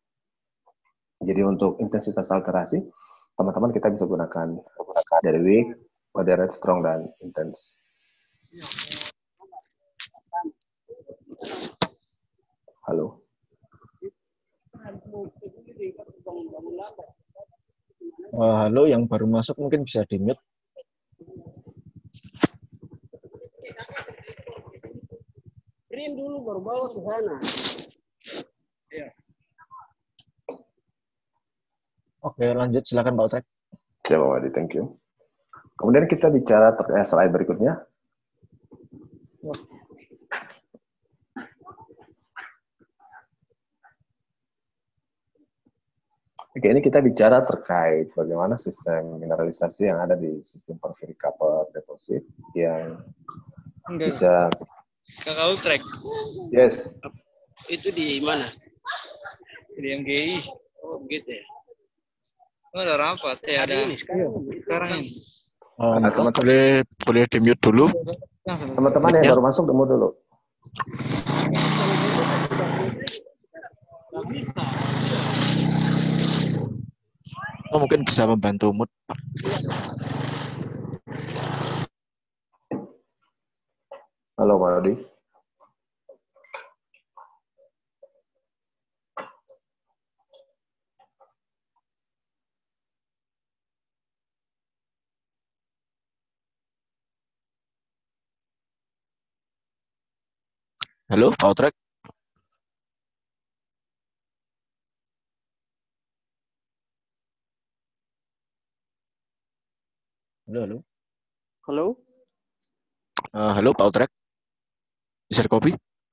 Jadi untuk intensitas alterasi, teman-teman kita bisa gunakan dari weak, moderate, strong, dan intense. Halo. Uh, halo, yang baru masuk mungkin bisa di-mute. Print dulu baru bawa ke sana. Ya. Oke, lanjut silakan Pak Utrek. Ya, Pak Wadi, thank you. Kemudian kita bicara terkait slide berikutnya. Oke, ini kita bicara terkait bagaimana sistem mineralisasi yang ada di sistem Porphyry copper deposit yang Enggak. bisa. Kakak Utrek. Yes. Itu di mana? Di M G I. Oh, begitu ya. Oh, ada rapat. Eh, ada ini sekarang. Sekarang ini. Oh, Nah, teman-teman. boleh boleh di-mute dulu. Teman-teman yang Ya. baru masuk, demo dulu. Nggak bisa. Oh, mungkin bisa membantu mute, Pak. Halo, Pak Wadi. Halo, Pak Utrek. Halo, halo. Halo? Uh, halo, Pak Utrek. Bisa kopi?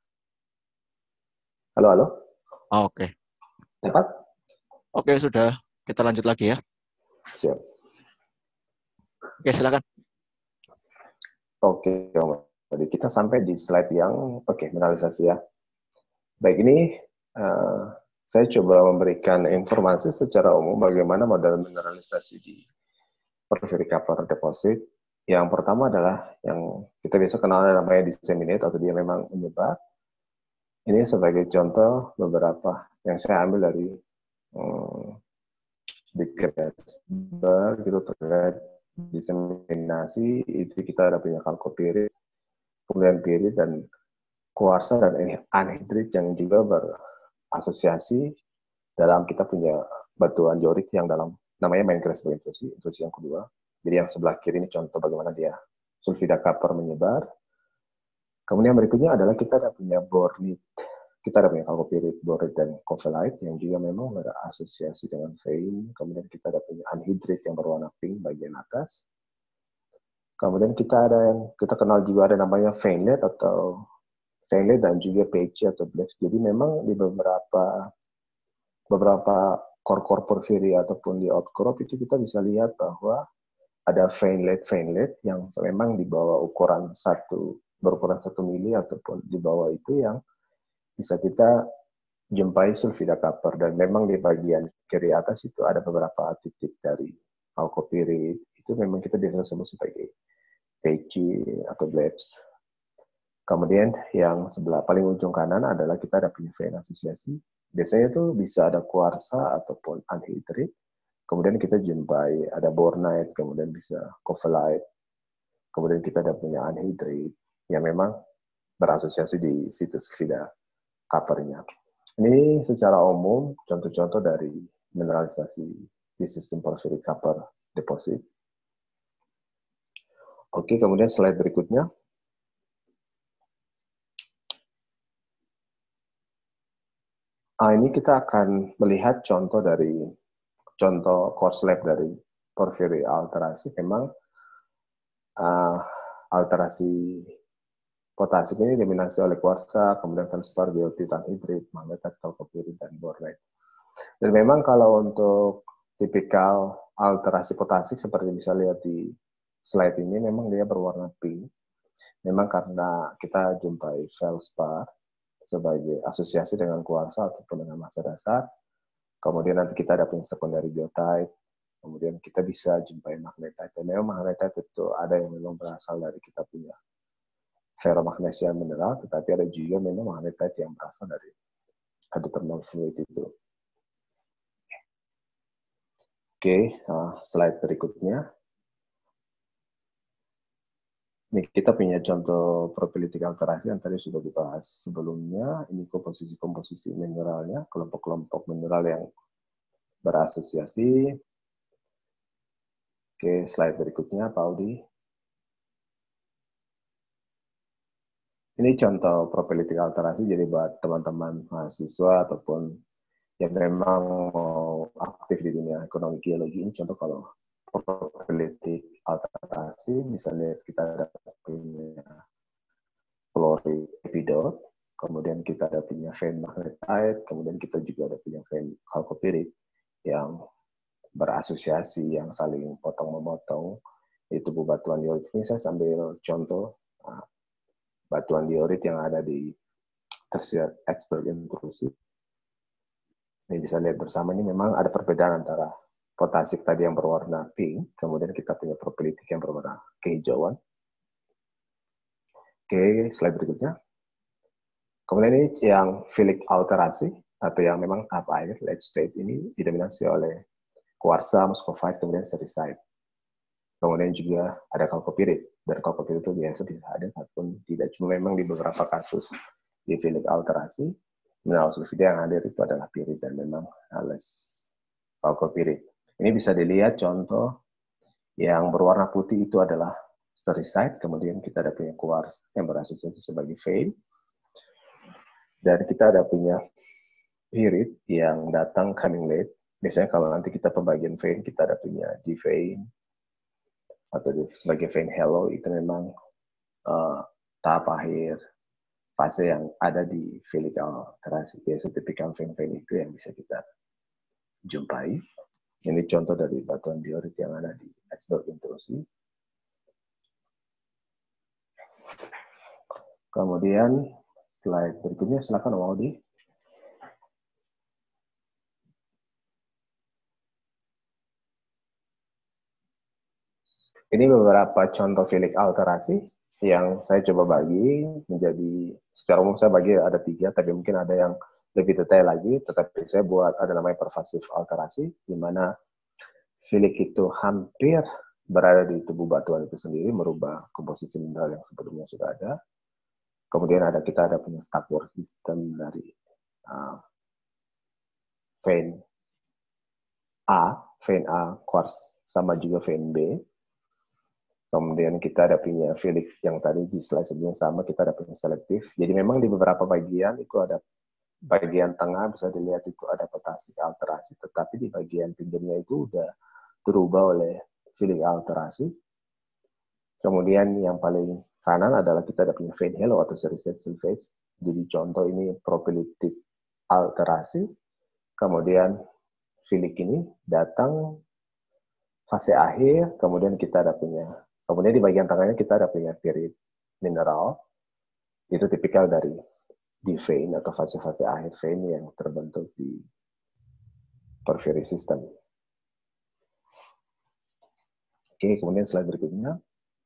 Halo, halo. Oh, oke. Okay. Dapat? Oke, sudah. Kita lanjut lagi ya. Siap. Oke, silakan. Oke, Om. Jadi kita sampai di slide yang, oke, okay, mineralisasi ya. Baik, ini uh, saya coba memberikan informasi secara umum bagaimana model mineralisasi di Porphyry copper deposit. Yang pertama adalah yang kita biasa kenal namanya disseminate atau dia memang menyebar. Ini sebagai contoh beberapa yang saya ambil dari hmm, di Grasberg gitu terkait diseminasi, itu kita ada punya chalcopirit, kemudian pirit dan kuarsa dan anhidrit yang juga berasosiasi dalam kita punya batuan diorit yang dalam namanya main Grasberg intrusi, intrusi yang kedua. Jadi yang sebelah kiri ini contoh bagaimana dia sulfida copper menyebar. Kemudian berikutnya adalah kita ada punya bornit. Kita ada punya chalcopirit, borit, dan copellite yang juga memang berasosiasi dengan vein. Kemudian kita ada punya anhidrit yang berwarna pink bagian atas. Kemudian kita ada yang kita kenal juga ada namanya veinlet atau veinlet dan juga P C atau blebs. Jadi memang di beberapa beberapa core-core porfiri ataupun di outcrop itu kita bisa lihat bahwa ada veinlet veinlet yang memang di bawah ukuran satu berukuran satu mili ataupun di bawah itu yang bisa kita jumpai sulfida copper, dan memang di bagian kiri atas itu ada beberapa titik dari chalcopirit, itu memang kita biasa sebut sebagai P C atau blebs. Kemudian yang sebelah paling ujung kanan adalah kita ada punya vein asosiasi. Biasanya itu bisa ada kuarsa ataupun anhidrit. Kemudian kita jumpai ada bornite, kemudian bisa copellite. Kemudian kita ada punya anhidrit yang memang berasosiasi di situ sulfida copper-nya. Ini secara umum contoh-contoh dari mineralisasi di sistem porphyric copper deposit. Oke, kemudian slide berikutnya. Ah, ini kita akan melihat contoh dari contoh core slab dari porphyry alterasi. Memang uh, alterasi potasik ini didominasi oleh kuarsa, kemudian feldspar, biotit, anhidrit, magnetit, chalcopirit, dan bornite. Dan memang kalau untuk tipikal alterasi potasik seperti bisa lihat di slide ini, memang dia berwarna pink. Memang karena kita jumpai feldspar sebagai asosiasi dengan kuarsa ataupun dengan massa dasar. Kemudian nanti kita ada punya secondary biotite. Kemudian kita bisa jumpai magnetite. Dan memang magnetite itu ada yang memang berasal dari kita punya ferromagnesia mineral, tetapi ada juga memang magnetite yang berasal dari hydrothermal fluid itu. Oke, nah, slide berikutnya. Ini kita punya contoh probability alterasi yang tadi sudah dibahas sebelumnya. Ini komposisi-komposisi mineralnya, kelompok-kelompok mineral yang berasosiasi. Oke, slide berikutnya, Pak Audi. Ini contoh probability alterasi, jadi buat teman-teman mahasiswa ataupun yang memang mau aktif di dunia ekonomi geologi, ini contoh kalau probability alterasi, misalnya kita ada punya fluorite epidot, kemudian kita ada punya vein magnetite, kemudian kita juga ada punya vein chalcopirit yang berasosiasi, yang saling potong-memotong, itu bebatuan diorit. Ini saya sambil contoh nah, batuan diorit yang ada di tersier Grasberg intrusi. Ini bisa lihat bersama, ini memang ada perbedaan antara potasik tadi yang berwarna pink, kemudian kita punya probability yang berwarna kehijauan. Oke, slide berikutnya. Kemudian ini yang phyllic alterasi, atau yang memang tahap akhir, late state ini didominasi oleh kuarsa, muscovite, kemudian sericite. Kemudian juga ada chalcopirit, dan chalcopirit itu biasa bisa ada, ataupun tidak. Cuma memang di beberapa kasus di phyllic alterasi, mineral sulfida yang hadir itu adalah pirit, dan memang less chalcopirit. Ini bisa dilihat contoh yang berwarna putih itu adalah sericite, kemudian kita ada punya kuars yang berasosiasi sebagai vein, dan kita ada punya pirit yang datang coming late. Biasanya kalau nanti kita pembagian vein, kita ada punya di vein atau di, sebagai vein halo, itu memang uh, tahap akhir fase yang ada di phyllic alterasi. Biasa tipikal vein-vein itu yang bisa kita jumpai. Ini contoh dari batuan diorit yang ada di Grasberg intrusi. Kemudian slide berikutnya, silakan Om Audi. Ini beberapa contoh phyllic alterasi yang saya coba bagi menjadi, secara umum saya bagi ada tiga, tapi mungkin ada yang lebih detail lagi, tetapi saya buat ada namanya pervasive alterasi, di mana Filik itu hampir berada di tubuh batuan itu sendiri, merubah komposisi mineral yang sebelumnya sudah ada. Kemudian ada kita ada punya Starboard system dari uh, vein A, vein A, quartz, sama juga vein B. Kemudian kita ada punya filik yang tadi di slide sebelumnya sama, kita ada punya selektif. Jadi memang di beberapa bagian itu ada bagian tengah bisa dilihat itu ada potasi alterasi, tetapi di bagian pinggirnya itu udah berubah oleh filik alterasi. Kemudian yang paling kanan adalah kita ada punya vein halo atau sericate sulfates. Jadi contoh ini propylitic alterasi. Kemudian filik ini datang fase akhir, kemudian kita ada punya, kemudian di bagian tengahnya kita ada punya pirit mineral. Itu tipikal dari di vein atau fase-fase akhir vein yang terbentuk di porphyry system. Oke, kemudian slide berikutnya.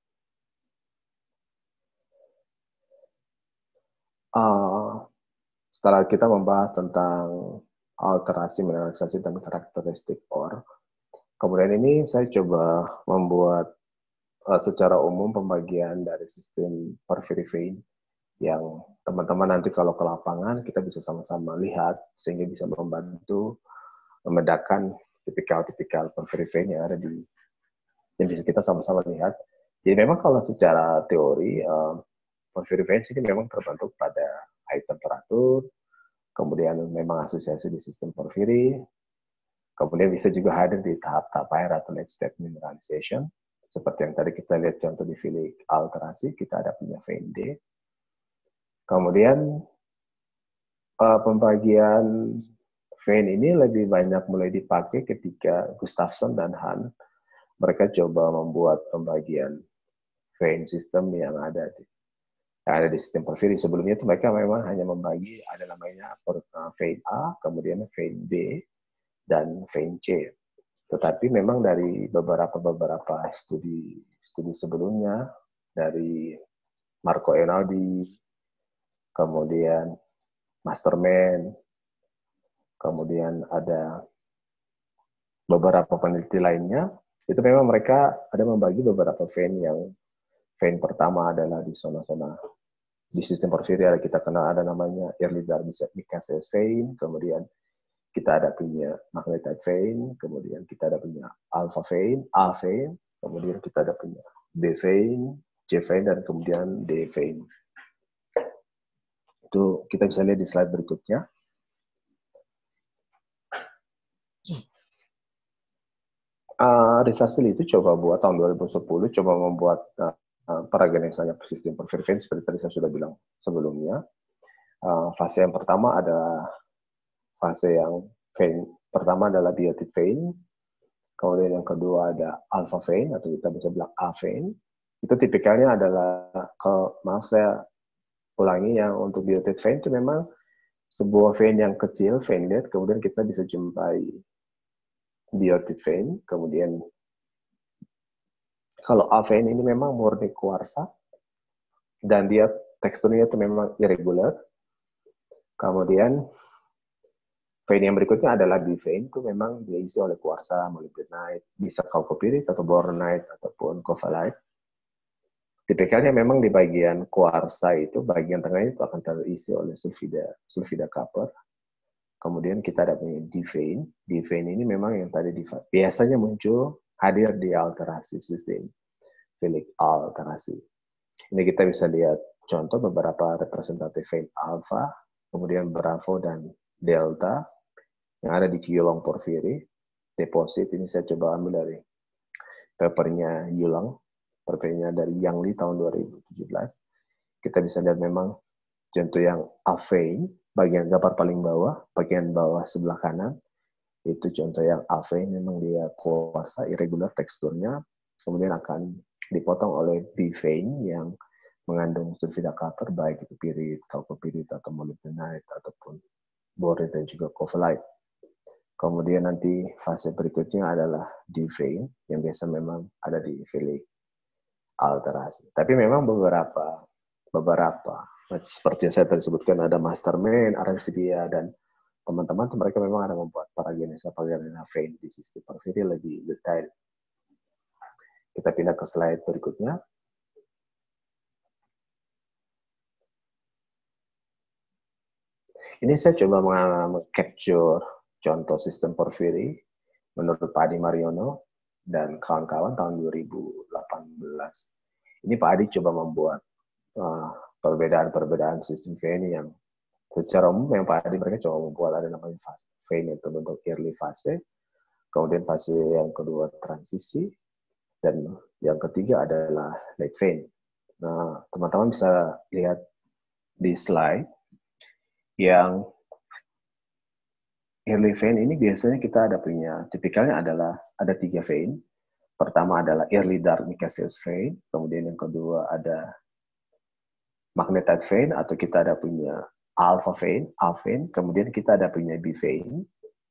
Uh, setelah kita membahas tentang alterasi, mineralisasi, dan karakteristik ore, kemudian ini saya coba membuat uh, secara umum pembagian dari sistem porphyry vein yang teman-teman nanti kalau ke lapangan kita bisa sama-sama lihat sehingga bisa membantu membedakan tipikal-tipikal porphyry vein yang ada di yang bisa kita sama-sama lihat. Jadi memang kalau secara teori uh, porphyry vein ini memang terbentuk pada high temperatur, kemudian memang asosiasi di sistem porphyry, kemudian bisa juga hadir di tahap-tahap air atau late stage mineralization, seperti yang tadi kita lihat contoh di filik alterasi, kita ada punya vein D. Kemudian uh, pembagian vein ini lebih banyak mulai dipakai ketika Gustafsson dan Hahn mereka coba membuat pembagian vein system yang ada di yang ada di sistem porphyry. Sebelumnya itu mereka memang hanya membagi ada namanya vein A, kemudian vein B, dan vein C. Tetapi memang dari beberapa beberapa studi studi sebelumnya dari Marco Einaudi, kemudian Masterman, kemudian ada beberapa peneliti lainnya, itu memang mereka ada membagi beberapa vein yang vein pertama adalah di zona-zona di sistem porphyry ada kita kenal ada namanya early Darby-Cassius vein, kemudian kita ada punya magnetite vein, kemudian kita ada punya alpha vein, A vein, kemudian kita ada punya B vein, C vein, dan kemudian D vein. Itu kita bisa lihat di slide berikutnya. Uh, Research itu coba buat tahun dua ribu sepuluh, coba membuat uh, uh, paragenesanya sistem porphyry vein, seperti tadi saya sudah bilang sebelumnya. Uh, fase yang pertama adalah fase yang vein pertama adalah biotic vein, kemudian yang kedua ada alpha vein, atau kita bisa bilang A vein. Itu tipikalnya adalah, kalau maaf saya ulangi, yang untuk biotic vein itu memang sebuah vein yang kecil, veinlet, kemudian kita bisa jumpai biotic vein, kemudian kalau A vein ini memang murni kuarsa, dan dia teksturnya itu memang irregular. Kemudian vein yang berikutnya adalah B vein, itu memang diisi oleh kuarsa, molybdenite, bisa chalcopyrite atau bornite ataupun copalite. Tipikalnya memang di bagian kuarsa itu, bagian tengahnya itu akan terisi oleh sulfida, sulfida copper. Kemudian kita ada punya D vein. D vein ini memang yang tadi di, biasanya muncul hadir di alterasi sistem filik alterasi. Ini kita bisa lihat contoh beberapa representatif vein alpha, kemudian bravo dan delta yang ada di Yulong porphyry deposit. Ini saya coba ambil dari papernya Yulong, papernya dari Yang Li tahun dua ribu tujuh belas. Kita bisa lihat memang contoh yang A vein, bagian gambar paling bawah, bagian bawah sebelah kanan, itu contoh yang A vein, memang dia kuarsa, irregular teksturnya, kemudian akan dipotong oleh B vein yang mengandung sulfida copper, baik itu pirit, chalcopyrite, atau molybdenite, ataupun borate dan juga copalite. Kemudian nanti fase berikutnya adalah D vein, yang biasa memang ada di filik alterasi. Tapi memang beberapa beberapa seperti yang saya tadi sebutkan, ada Masterman, Arancibia, dan teman-teman mereka memang ada membuat paragenesa-paragenesa vein di sistem porfiri lebih detail. Kita pindah ke slide berikutnya. Ini saya coba meng-capture contoh sistem porfiri menurut Pak Adi Mariono dan kawan-kawan tahun dua ribu delapan belas. Ini Pak Adi coba membuat perbedaan-perbedaan uh, sistem vein yang secara umum yang Pak Adi mereka coba membuat ada namanya vein yang terbentuk early fase, kemudian fase yang kedua transisi, dan yang ketiga adalah late vein. Nah, teman-teman bisa lihat di slide yang early vein ini biasanya kita ada punya, tipikalnya adalah ada tiga vein. Pertama adalah early dark Micaceous vein, kemudian yang kedua ada magnetite vein atau kita ada punya alpha vein, A vein, kemudian kita ada punya B vein.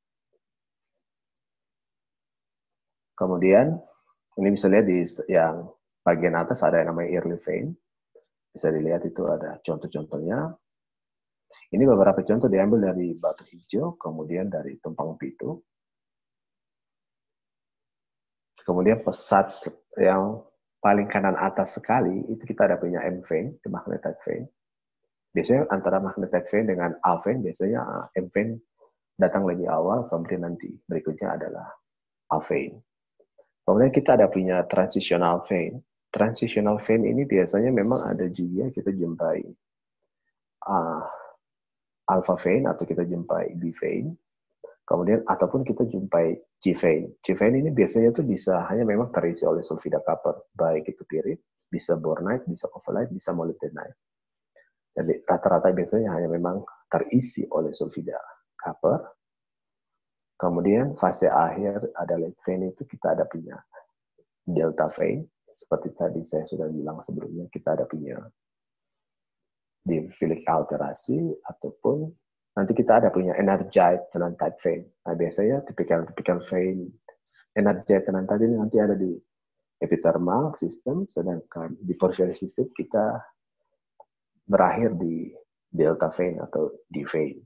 Kemudian ini bisa lihat di yang bagian atas ada yang namanya early vein. Bisa dilihat itu ada contoh-contohnya. Ini beberapa contoh diambil dari batu hijau, kemudian dari tumpang pitu. Kemudian pesat yang paling kanan atas sekali, itu kita ada punya M vein, itu magnetite vein. Biasanya antara magnetite vein dengan A vein, biasanya M vein datang lebih awal, kemudian nanti berikutnya adalah A vein. Kemudian kita ada punya transitional vein. Transitional vein ini biasanya memang ada juga kita jumpai uh, alpha vein atau kita jumpai B vein. Kemudian ataupun kita jumpai G vein. G vein ini biasanya tuh bisa hanya memang terisi oleh sulfida copper, baik itu pirit, bisa bornite, bisa copperite, bisa molybdenite. Jadi rata-rata biasanya hanya memang terisi oleh sulfida copper. Kemudian fase akhir ada late vein itu kita ada punya delta vein. Seperti tadi saya sudah bilang sebelumnya, kita ada punya diphilic alterasi ataupun nanti kita ada punya energized tenantide vein. Nah, biasanya tipikal-tipikal vein energized tenantide ini nanti ada di epithermal system, sedangkan di porphyry system kita berakhir di delta vein atau D vein.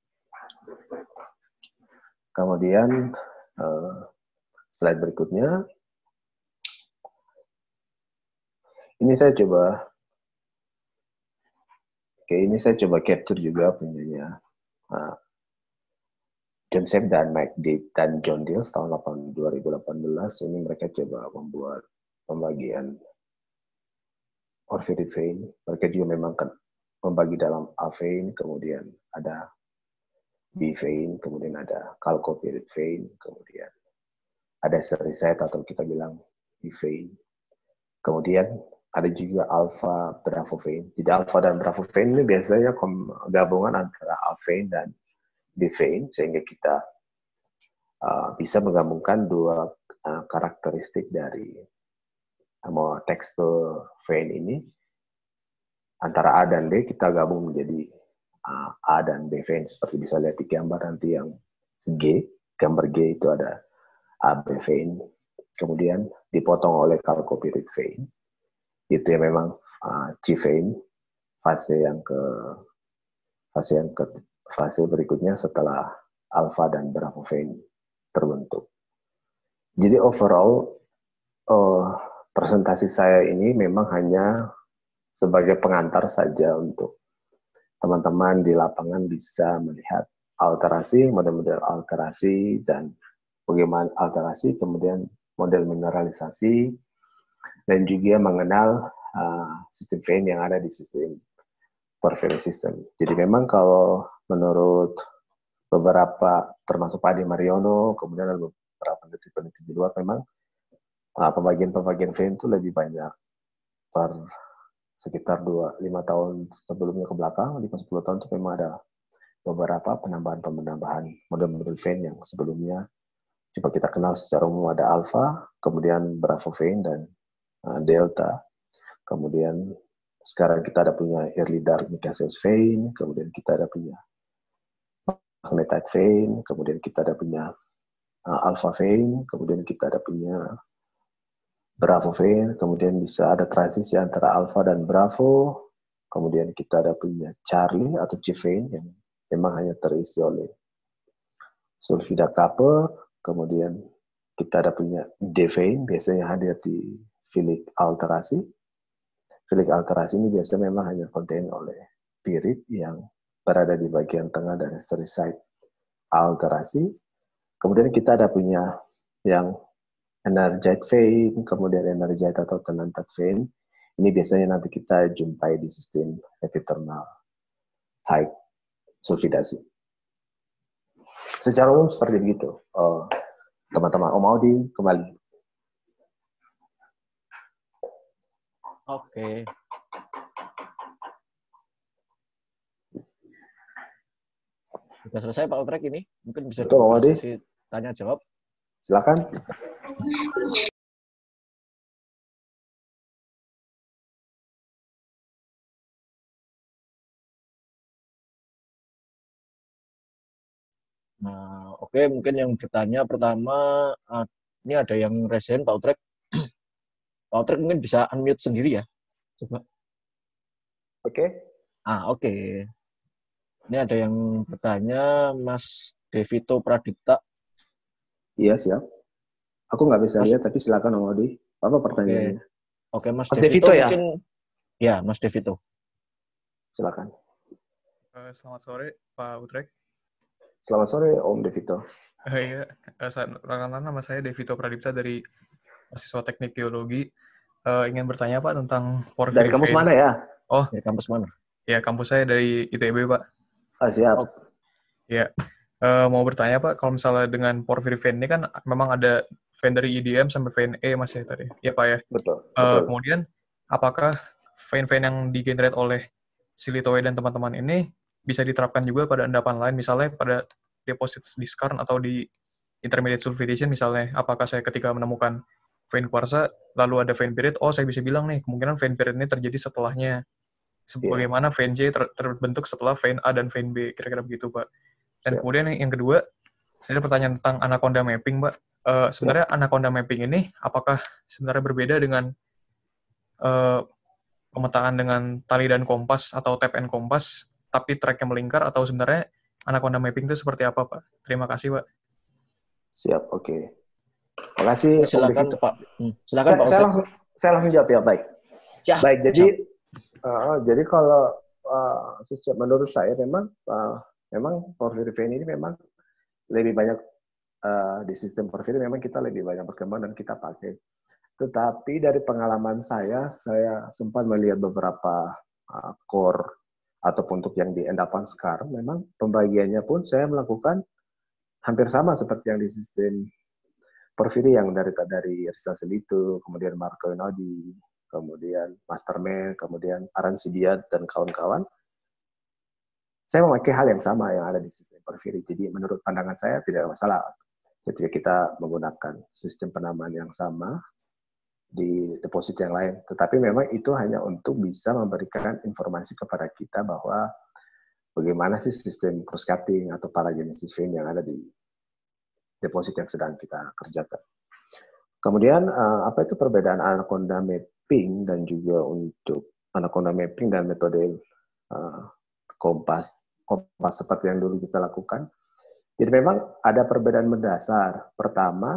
Kemudian uh, slide berikutnya. Ini saya coba, oke ini saya coba capture juga punyanya uh, John Sepp dan Mike Dade dan John Diels tahun dua ribu delapan belas. Ini mereka coba membuat pembagian porphyry vein. Mereka juga memang kan membagi dalam A vein, kemudian ada B vein, kemudian ada chalcopyrite vein, kemudian ada sericite atau kita bilang B vein. Kemudian ada juga alpha bravo vein. Jadi alpha dan bravo vein ini biasanya gabungan antara A vein dan B vein, sehingga kita uh, bisa menggabungkan dua uh, karakteristik dari uh, tekstur vein ini. Antara A dan B kita gabung menjadi uh, A dan B vein. Seperti bisa lihat di gambar nanti yang G. Gambar G itu ada A B vein. Kemudian dipotong oleh chalcopyrite vein. Itu yang memang uh, G vein, fase yang ke fase yang ke fase berikutnya setelah alpha dan bravo vein terbentuk. Jadi overall uh, presentasi saya ini memang hanya sebagai pengantar saja untuk teman-teman di lapangan bisa melihat alterasi, model-model alterasi dan bagaimana alterasi, kemudian model mineralisasi, dan juga mengenal uh, sistem vein yang ada di sistem porphyry system. Jadi memang kalau menurut beberapa, termasuk Pak Adi Mariono, kemudian ada beberapa peneliti-peneliti di luar, memang uh, pembagian-pembagian vein itu lebih banyak per sekitar dua lima tahun sebelumnya ke belakang, lima sepuluh tahun itu memang ada beberapa penambahan-penambahan model-model vein yang sebelumnya coba kita kenal secara umum ada alpha, kemudian bravo vein dan uh, delta. Kemudian sekarang kita ada punya early dark Micaceous vein, kemudian kita ada punya magnetite vein, kemudian kita ada punya uh, alpha vein, kemudian kita ada punya bravo vein, kemudian bisa ada transisi antara alpha dan bravo, kemudian kita ada punya Charlie atau G vein yang memang hanya terisi oleh sulfida copper, kemudian kita ada punya D-vein, biasanya hadir di filik alterasi. Filik alterasi ini biasanya memang hanya contain oleh pirit yang berada di bagian tengah dari stereosite alterasi. Kemudian kita ada punya yang energite vein, kemudian energite atau tenantat vein. Ini biasanya nanti kita jumpai di sistem epithermal high sulfidasi. Secara umum seperti begitu. Uh, teman-teman, Om Audi kembali. Oke. Sudah selesai Pak Utrek ini. Mungkin bisa Betul, Om Audi. sesi tanya jawab. Silakan. Nah, oke, okay. Mungkin yang bertanya pertama, uh, ini ada yang resen, Pak Utrek. Pak Utrek mungkin bisa unmute sendiri ya. Coba. Oke. Okay. Ah, oke. Okay. Ini ada yang bertanya, Mas Devito Pradipta. Iya, siap. Aku nggak bisa Mas... lihat, tapi silakan Om Audi. Apa pertanyaannya? Oke, okay. okay, Mas, Mas Devito, Devito ya? Mungkin... Ya, Mas Devito. Silakan. Uh, selamat sore, Pak Utrek. Selamat sore, Om Devito. Uh, iya, perkenalkan nama saya Devito Pradipta dari mahasiswa Teknik Geologi. Uh, ingin bertanya Pak tentang porphyry. Dari kampus mana ya? Oh, dari kampus mana? Ya, kampus saya dari I T B, Pak. Ah, siap. Ya, uh, mau bertanya Pak, kalau misalnya dengan porphyry vein ini kan memang ada vein dari I D M sampai vein E Mas ya tadi. Ya Pak ya. Betul. Uh, betul. Kemudian, apakah vein-vein yang digenerate oleh Silitoe dan teman-teman ini bisa diterapkan juga pada endapan lain, misalnya pada deposit di skarn atau di intermediate sulfidation misalnya. Apakah saya ketika menemukan vein kuarsa, lalu ada vein pirit, oh saya bisa bilang nih, kemungkinan vein pirit ini terjadi setelahnya. Sebagaimana yeah. vein J ter terbentuk setelah vein A dan vein B, kira-kira begitu, Pak. Dan yeah. kemudian yang kedua, saya ada pertanyaan tentang anaconda mapping, Pak. Uh, sebenarnya yeah. anaconda mapping ini, apakah sebenarnya berbeda dengan uh, pemetaan dengan tali dan kompas atau tap and kompas, tapi tracknya melingkar, atau sebenarnya anaconda mapping itu seperti apa, Pak? Terima kasih, Pak. Siap, oke. Okay. Terima kasih. Silakan, Pak. Hmm. Silakan, saya, Pak. Saya langsung, saya langsung jawab ya, baik. Ya, baik, jadi uh, jadi kalau uh, menurut saya memang uh, memang porphyry vein ini memang lebih banyak uh, di sistem porphyry memang kita lebih banyak berkembang dan kita pakai. Tetapi dari pengalaman saya, saya sempat melihat beberapa uh, core ataupun untuk yang di endapan sekarang, memang pembagiannya pun saya melakukan hampir sama seperti yang di sistem porphyry yang dari dari Rizal Selito, kemudian Marco Einaudi, kemudian Masterman, kemudian Aran Sidiat dan kawan-kawan. Saya memakai hal yang sama yang ada di sistem porphyry. Jadi menurut pandangan saya tidak ada masalah ketika kita menggunakan sistem penamaan yang sama di deposit yang lain. Tetapi memang itu hanya untuk bisa memberikan informasi kepada kita bahwa bagaimana sih sistem cross cutting atau paragenesis vein yang ada di deposit yang sedang kita kerjakan. Kemudian apa itu perbedaan anaconda mapping dan juga untuk anaconda mapping dan metode uh, kompas kompas seperti yang dulu kita lakukan. Jadi memang ada perbedaan mendasar. Pertama,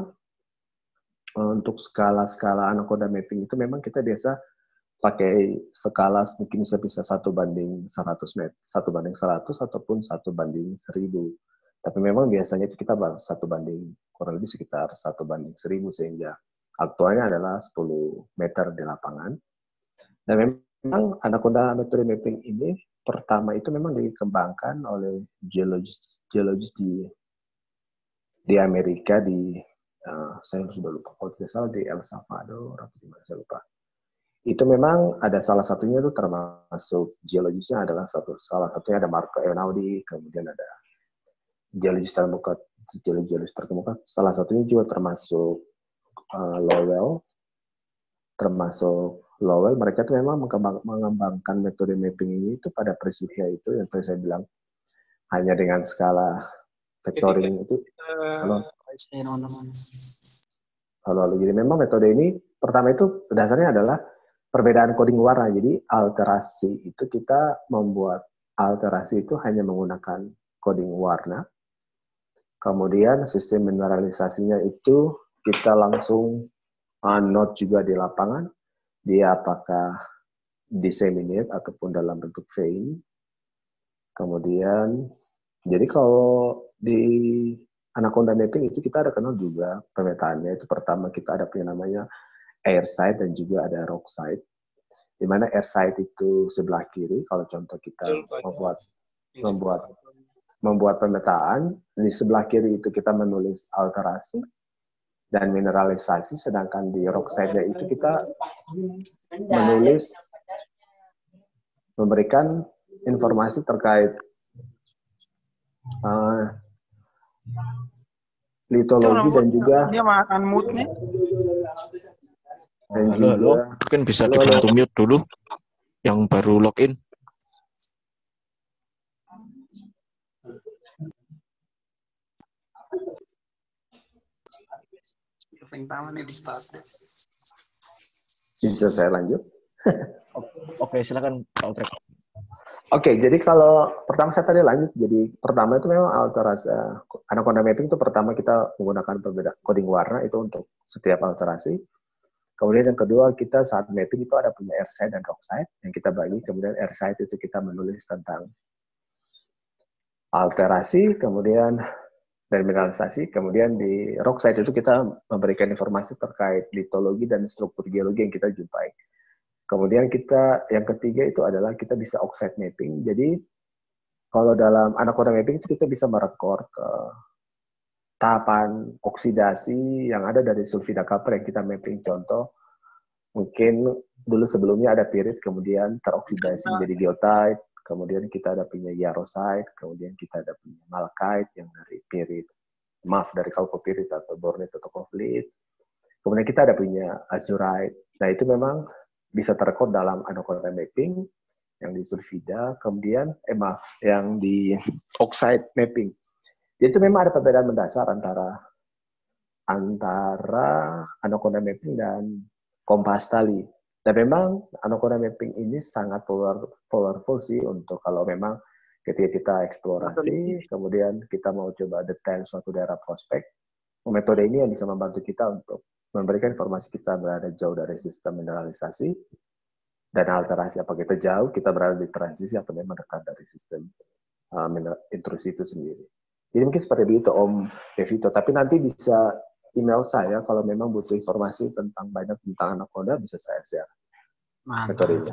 untuk skala-skala anaconda mapping itu memang kita biasa pakai skala mungkin bisa bisa satu banding seratus meter, satu banding seratus ataupun satu banding seribu. Tapi memang biasanya itu kita satu banding kurang lebih sekitar satu banding seribu sehingga aktualnya adalah sepuluh meter di lapangan. Dan memang anaconda metode mapping ini pertama itu memang dikembangkan oleh geologis geologis di di Amerika di Uh, saya sudah lupa, kalau tidak salah di El Salvador atau di mana saya lupa. Itu memang ada salah satunya itu termasuk geologisnya adalah satu salah satunya ada Marco Einaudi, kemudian ada geologis terkemuka, geologis terkemuka. Salah satunya juga termasuk uh, Lowell, termasuk Lowell. Mereka itu memang mengembang, mengembangkan metode mapping ini itu pada prinsipnya itu yang tadi saya bilang hanya dengan skala vectoring itu. Halo. Halo, halo. Jadi memang metode ini pertama itu dasarnya adalah perbedaan coding warna. Jadi alterasi itu kita membuat alterasi itu hanya menggunakan coding warna. Kemudian sistem mineralisasinya itu kita langsung uh, note juga di lapangan, dia apakah disseminate ataupun dalam bentuk vein. Kemudian, jadi kalau di Anaconda mapping itu kita ada kenal juga pemetaannya. Itu pertama kita ada punya namanya air site dan juga ada rock site. Di mana air site itu sebelah kiri, kalau contoh kita membuat membuat membuat pemetaan, di sebelah kiri itu kita menulis alterasi dan mineralisasi, sedangkan di rock side-nya itu kita menulis, memberikan informasi terkait uh, litologi dan juga dia makan mood nih. Dan halo, halo. juga, Mungkin bisa halo, dibantu halo. mute dulu yang baru login. Bisa saya lanjut? Oke, silakan Pak Utrek. Oke, jadi kalau pertama saya tadi lanjut, jadi pertama itu memang alterasi, uh, Anaconda mapping itu pertama kita menggunakan perbeda coding warna itu untuk setiap alterasi. Kemudian yang kedua kita saat mapping itu ada punya air site dan rock site yang kita bagi. Kemudian air site itu kita menulis tentang alterasi, kemudian dan mineralisasi. Kemudian di rock site itu kita memberikan informasi terkait litologi dan struktur geologi yang kita jumpai. Kemudian kita, yang ketiga itu adalah kita bisa oxide mapping. Jadi, kalau dalam Anaconda mapping itu kita bisa merekor ke tahapan oksidasi yang ada dari sulfida copper yang kita mapping. Contoh, mungkin dulu sebelumnya ada pirit, kemudian teroksidasi menjadi goethite, kemudian kita ada punya jarosite, kemudian kita ada punya malachite yang dari pirit, maaf, dari chalcopirit atau bornite atau conflite. Kemudian kita ada punya azurite. Nah, itu memang bisa terekod dalam Anaconda mapping yang di sulfida, kemudian eh maaf, yang di oxide mapping. Jadi itu memang ada perbedaan mendasar antara antara Anaconda mapping dan kompas tali. Dan memang Anaconda mapping ini sangat power, powerful sih untuk kalau memang ketika kita eksplorasi, kemudian kita mau coba detail suatu daerah prospek. Metode ini yang bisa membantu kita untuk memberikan informasi kita berada jauh dari sistem mineralisasi dan alterasi. Apa kita jauh, kita berada di transisi atau memang dekat dari sistem uh, intrusi itu sendiri. Jadi mungkin seperti itu Om Devito. Tapi nanti bisa email saya kalau memang butuh informasi tentang banyak tentang Anaconda, bisa saya share metodenya.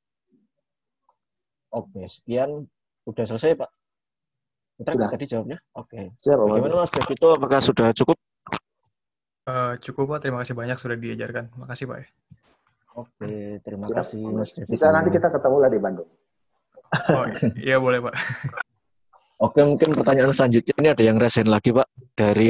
Oke, sekian. Udah selesai Pak? Utrek tadi jawabnya? Oke. Siap, bagaimana Mas Devito? Apakah sudah cukup? Uh, cukup Pak, terima kasih banyak sudah diajarkan. Makasih Pak. Oke, terima Siap. kasih Mas Devito. Bisa nanti kita ketemu lah di Bandung. Oh iya boleh Pak. Oke, mungkin pertanyaan selanjutnya ini ada yang resen lagi Pak. Dari,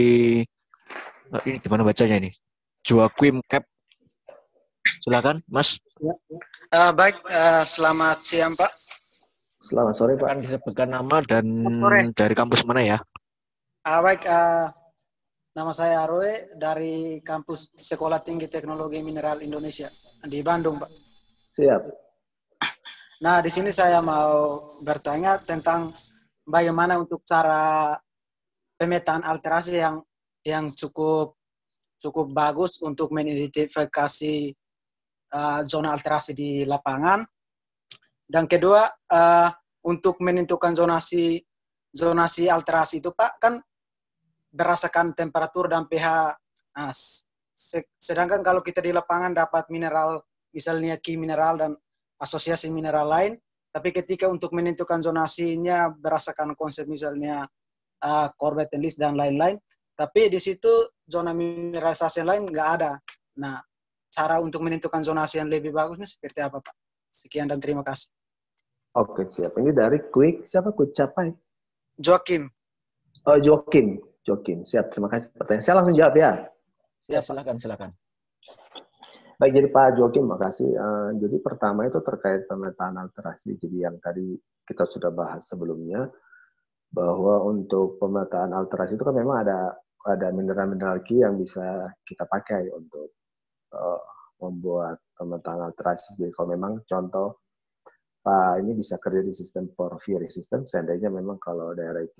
nah, ini gimana bacanya ini? Joaquim Cap. Silakan Mas. Ya. Uh, baik, uh, selamat siang Pak. Selamat sore Pak. Akan disebutkan nama dan sore. Dari kampus mana ya? Uh, baik, uh, nama saya Arwe dari kampus Sekolah Tinggi Teknologi Mineral Indonesia di Bandung, Pak. Siap. Nah, di sini saya mau bertanya tentang bagaimana untuk cara pemetaan alterasi yang yang cukup cukup bagus untuk mengidentifikasi uh, zona alterasi di lapangan. Dan kedua, uh, untuk menentukan zonasi zonasi alterasi itu Pak kan berdasarkan temperatur dan pH. Nah, sedangkan kalau kita di lapangan dapat mineral, misalnya ki mineral dan asosiasi mineral lain, tapi ketika untuk menentukan zonasinya berdasarkan konsep misalnya uh, Corbett and List dan lain-lain, tapi di situ zona mineralisasi lain nggak ada. Nah, cara untuk menentukan zonasi yang lebih bagusnya seperti apa Pak? Sekian dan terima kasih. Oke, siap. Ini dari Quick, siapa? Quick Capai? Joakim. Oh, Joakim. Joakim, siap. Terima kasih pertanyaan. Saya langsung jawab ya. Ya, silakan, silakan. Baik, jadi Pak Joakim, makasih. Uh, jadi pertama itu terkait pemetaan alterasi. Jadi yang tadi kita sudah bahas sebelumnya, bahwa untuk pemetaan alterasi itu kan memang ada ada mineral-mineral ki yang bisa kita pakai untuk uh, membuat pemetaan alterasi. Jadi kalau memang contoh, Pak ini bisa kerja di sistem porphyry system, seandainya memang kalau daerah itu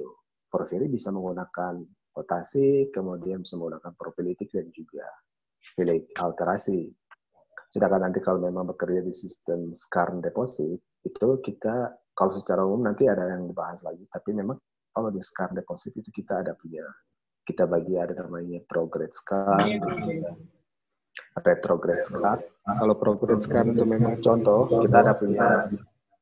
porfiri bisa menggunakan potasi, kemudian bisa menggunakan propilitik dan juga filate alterasi. Sedangkan nanti kalau memang bekerja di sistem skarn deposit, itu kita, kalau secara umum nanti ada yang dibahas lagi, tapi memang kalau di skarn deposit itu kita ada punya, kita bagi ada namanya prograde skarn, retrograde skarn. Kalau prograde skarn itu memang contoh, kita ada punya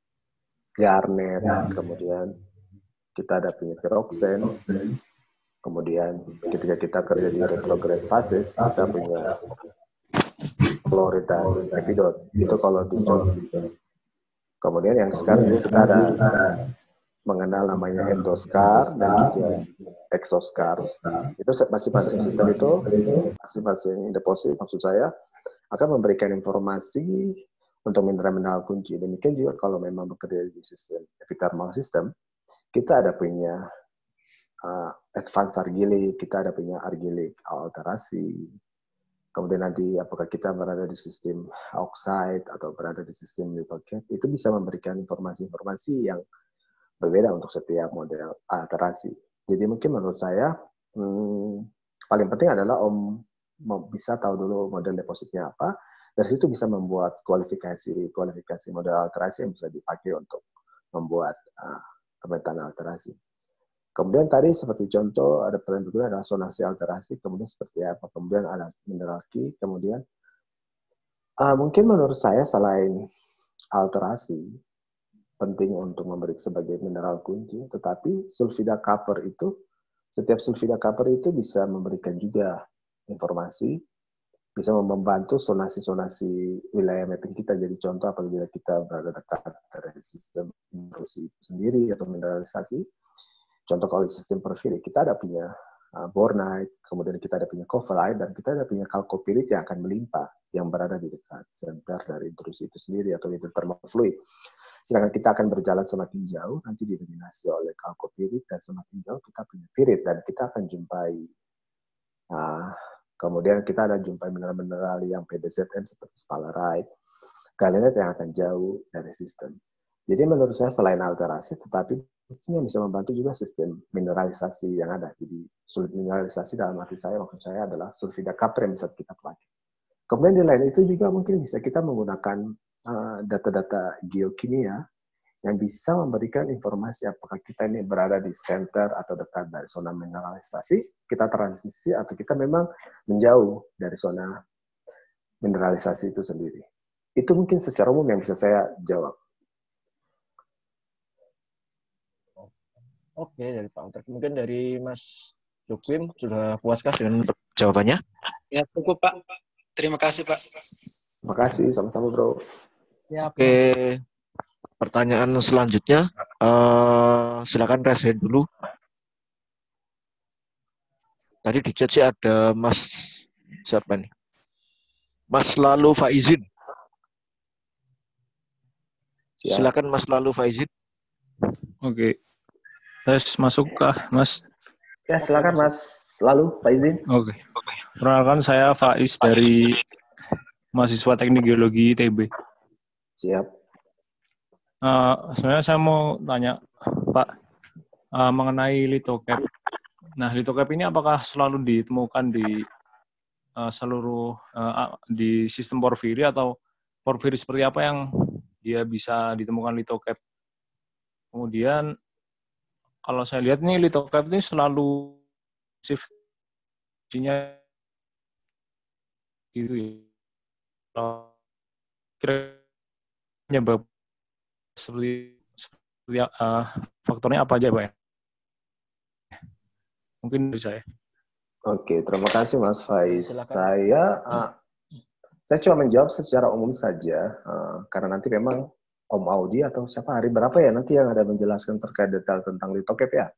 Garnet, kemudian kita ada punya Pyroxene, kemudian ketika kita kerja di retrograde phases, kita punya Fluoride dan Epidot. Itu kalau dicontoh. Kemudian yang sekarang ini kita ada mengenal namanya endoscar dan juga exoscar. Itu masing-masing sistem itu, masing-masing deposit maksud saya, akan memberikan informasi untuk mineral-mineral kunci. Demikian juga kalau memang bekerja di sistem epithermal system, kita ada punya uh, advanced argillic, kita ada punya argillic alterasi. Kemudian nanti apakah kita berada di sistem oxide atau berada di sistem little cap, itu bisa memberikan informasi-informasi yang berbeda untuk setiap model alterasi. Jadi mungkin menurut saya hmm, paling penting adalah Om bisa tahu dulu model depositnya apa. Dari situ bisa membuat kualifikasi kualifikasi model alterasi yang bisa dipakai untuk membuat uh, pemetaan alterasi. Kemudian tadi seperti contoh ada pertanyaan berikutnya adalah sonasi alterasi, kemudian seperti apa, kemudian ada mineral key, kemudian uh, mungkin menurut saya selain alterasi penting untuk memberi sebagai mineral kunci, tetapi sulfida copper itu, setiap sulfida copper itu bisa memberikan juga informasi, bisa membantu sonasi-sonasi wilayah mapping kita. Jadi contoh apabila kita berada dekat dari sistem intrusi itu sendiri atau mineralisasi, contoh kalau di sistem porfiri, kita ada punya uh, bornite, kemudian kita ada punya covellite, dan kita ada punya chalcopirit yang akan melimpah, yang berada di dekat center dari intrusi itu sendiri, atau hydrothermal fluid. Sedangkan kita akan berjalan semakin jauh, nanti didominasi oleh chalcopirit, dan semakin jauh kita punya pirit, dan kita akan jumpai, uh, kemudian kita ada jumpai mineral-mineral yang P B Z N seperti sphalerite, galenite yang akan jauh dari sistem. Jadi menurut saya selain alterasi, tetapi ini bisa membantu juga sistem mineralisasi yang ada. Jadi sulit mineralisasi dalam arti saya, maksud saya adalah sulfida copper yang bisa kita pakai. Kemudian di lain itu juga mungkin bisa kita menggunakan uh, data-data geokimia yang bisa memberikan informasi apakah kita ini berada di center atau dekat dari zona mineralisasi, kita transisi atau kita memang menjauh dari zona mineralisasi itu sendiri. Itu mungkin secara umum yang bisa saya jawab. Oke, dari Pak Utrecht. Mungkin dari Mas Joaquim, sudah puaskah dengan jawabannya? Ya, cukup Pak. Terima kasih Pak. Terima kasih, sama-sama Bro. Ya, Oke, pertanyaan selanjutnya, uh, silakan raise hand dulu. Tadi di chat sih ada Mas, siapa nih? Mas Lalu Faizin. Silakan Mas Lalu Faizin. Oke. Tes masuk kah, Mas? Ya, silakan Mas Lalu Faizin. Oke. Perkenalkan saya Faiz dari mahasiswa Teknik Geologi I T B. Siap. Uh, sebenarnya saya mau tanya, Pak, uh, mengenai lithocap. Nah, lithocap ini apakah selalu ditemukan di uh, seluruh uh, di sistem porfiri atau porfiri seperti apa yang dia bisa ditemukan lithocap? Kemudian kalau saya lihat nih lithocap ini selalu shift-nya gitu ya. Kira penyebab seperti, seperti uh, faktornya apa aja, Pak ya? Mungkin dari saya. Oke, terima kasih Mas Faiz. Silakan. Saya uh, saya cuma menjawab secara umum saja uh, karena nanti memang Om Audi atau siapa hari berapa ya nanti yang ada menjelaskan terkait detail tentang lithocap ya?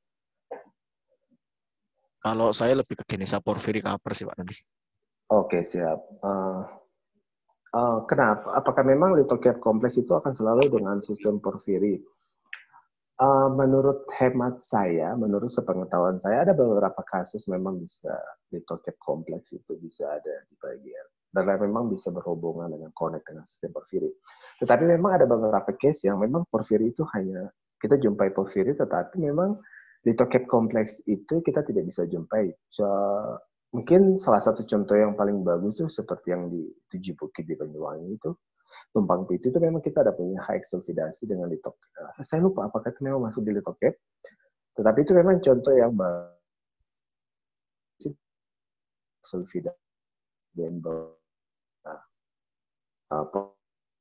Kalau saya lebih ke genesa porfiri copper sih Pak nanti. Oke, siap. Uh, uh, kenapa? Apakah memang lithocap kompleks itu akan selalu dengan sistem porfiri? Uh, menurut hemat saya, menurut sepengetahuan saya, ada beberapa kasus memang bisa lithocap kompleks itu bisa ada di bagian. Dan memang bisa berhubungan dengan connect dengan sistem porfiri. Tetapi memang ada beberapa case yang memang porfiri itu hanya, kita jumpai porfiri, tetapi memang Lithocap kompleks itu kita tidak bisa jumpai. So, mungkin salah satu contoh yang paling bagus itu seperti yang di Tujuh Bukit di Banyuwangi itu, Tumpang Pitu itu memang kita ada punya high sulfidasi dengan lithocap. Saya lupa apakah itu memang masuk di lithocap, tetapi itu memang contoh yang bagus sulfidasi dan uh,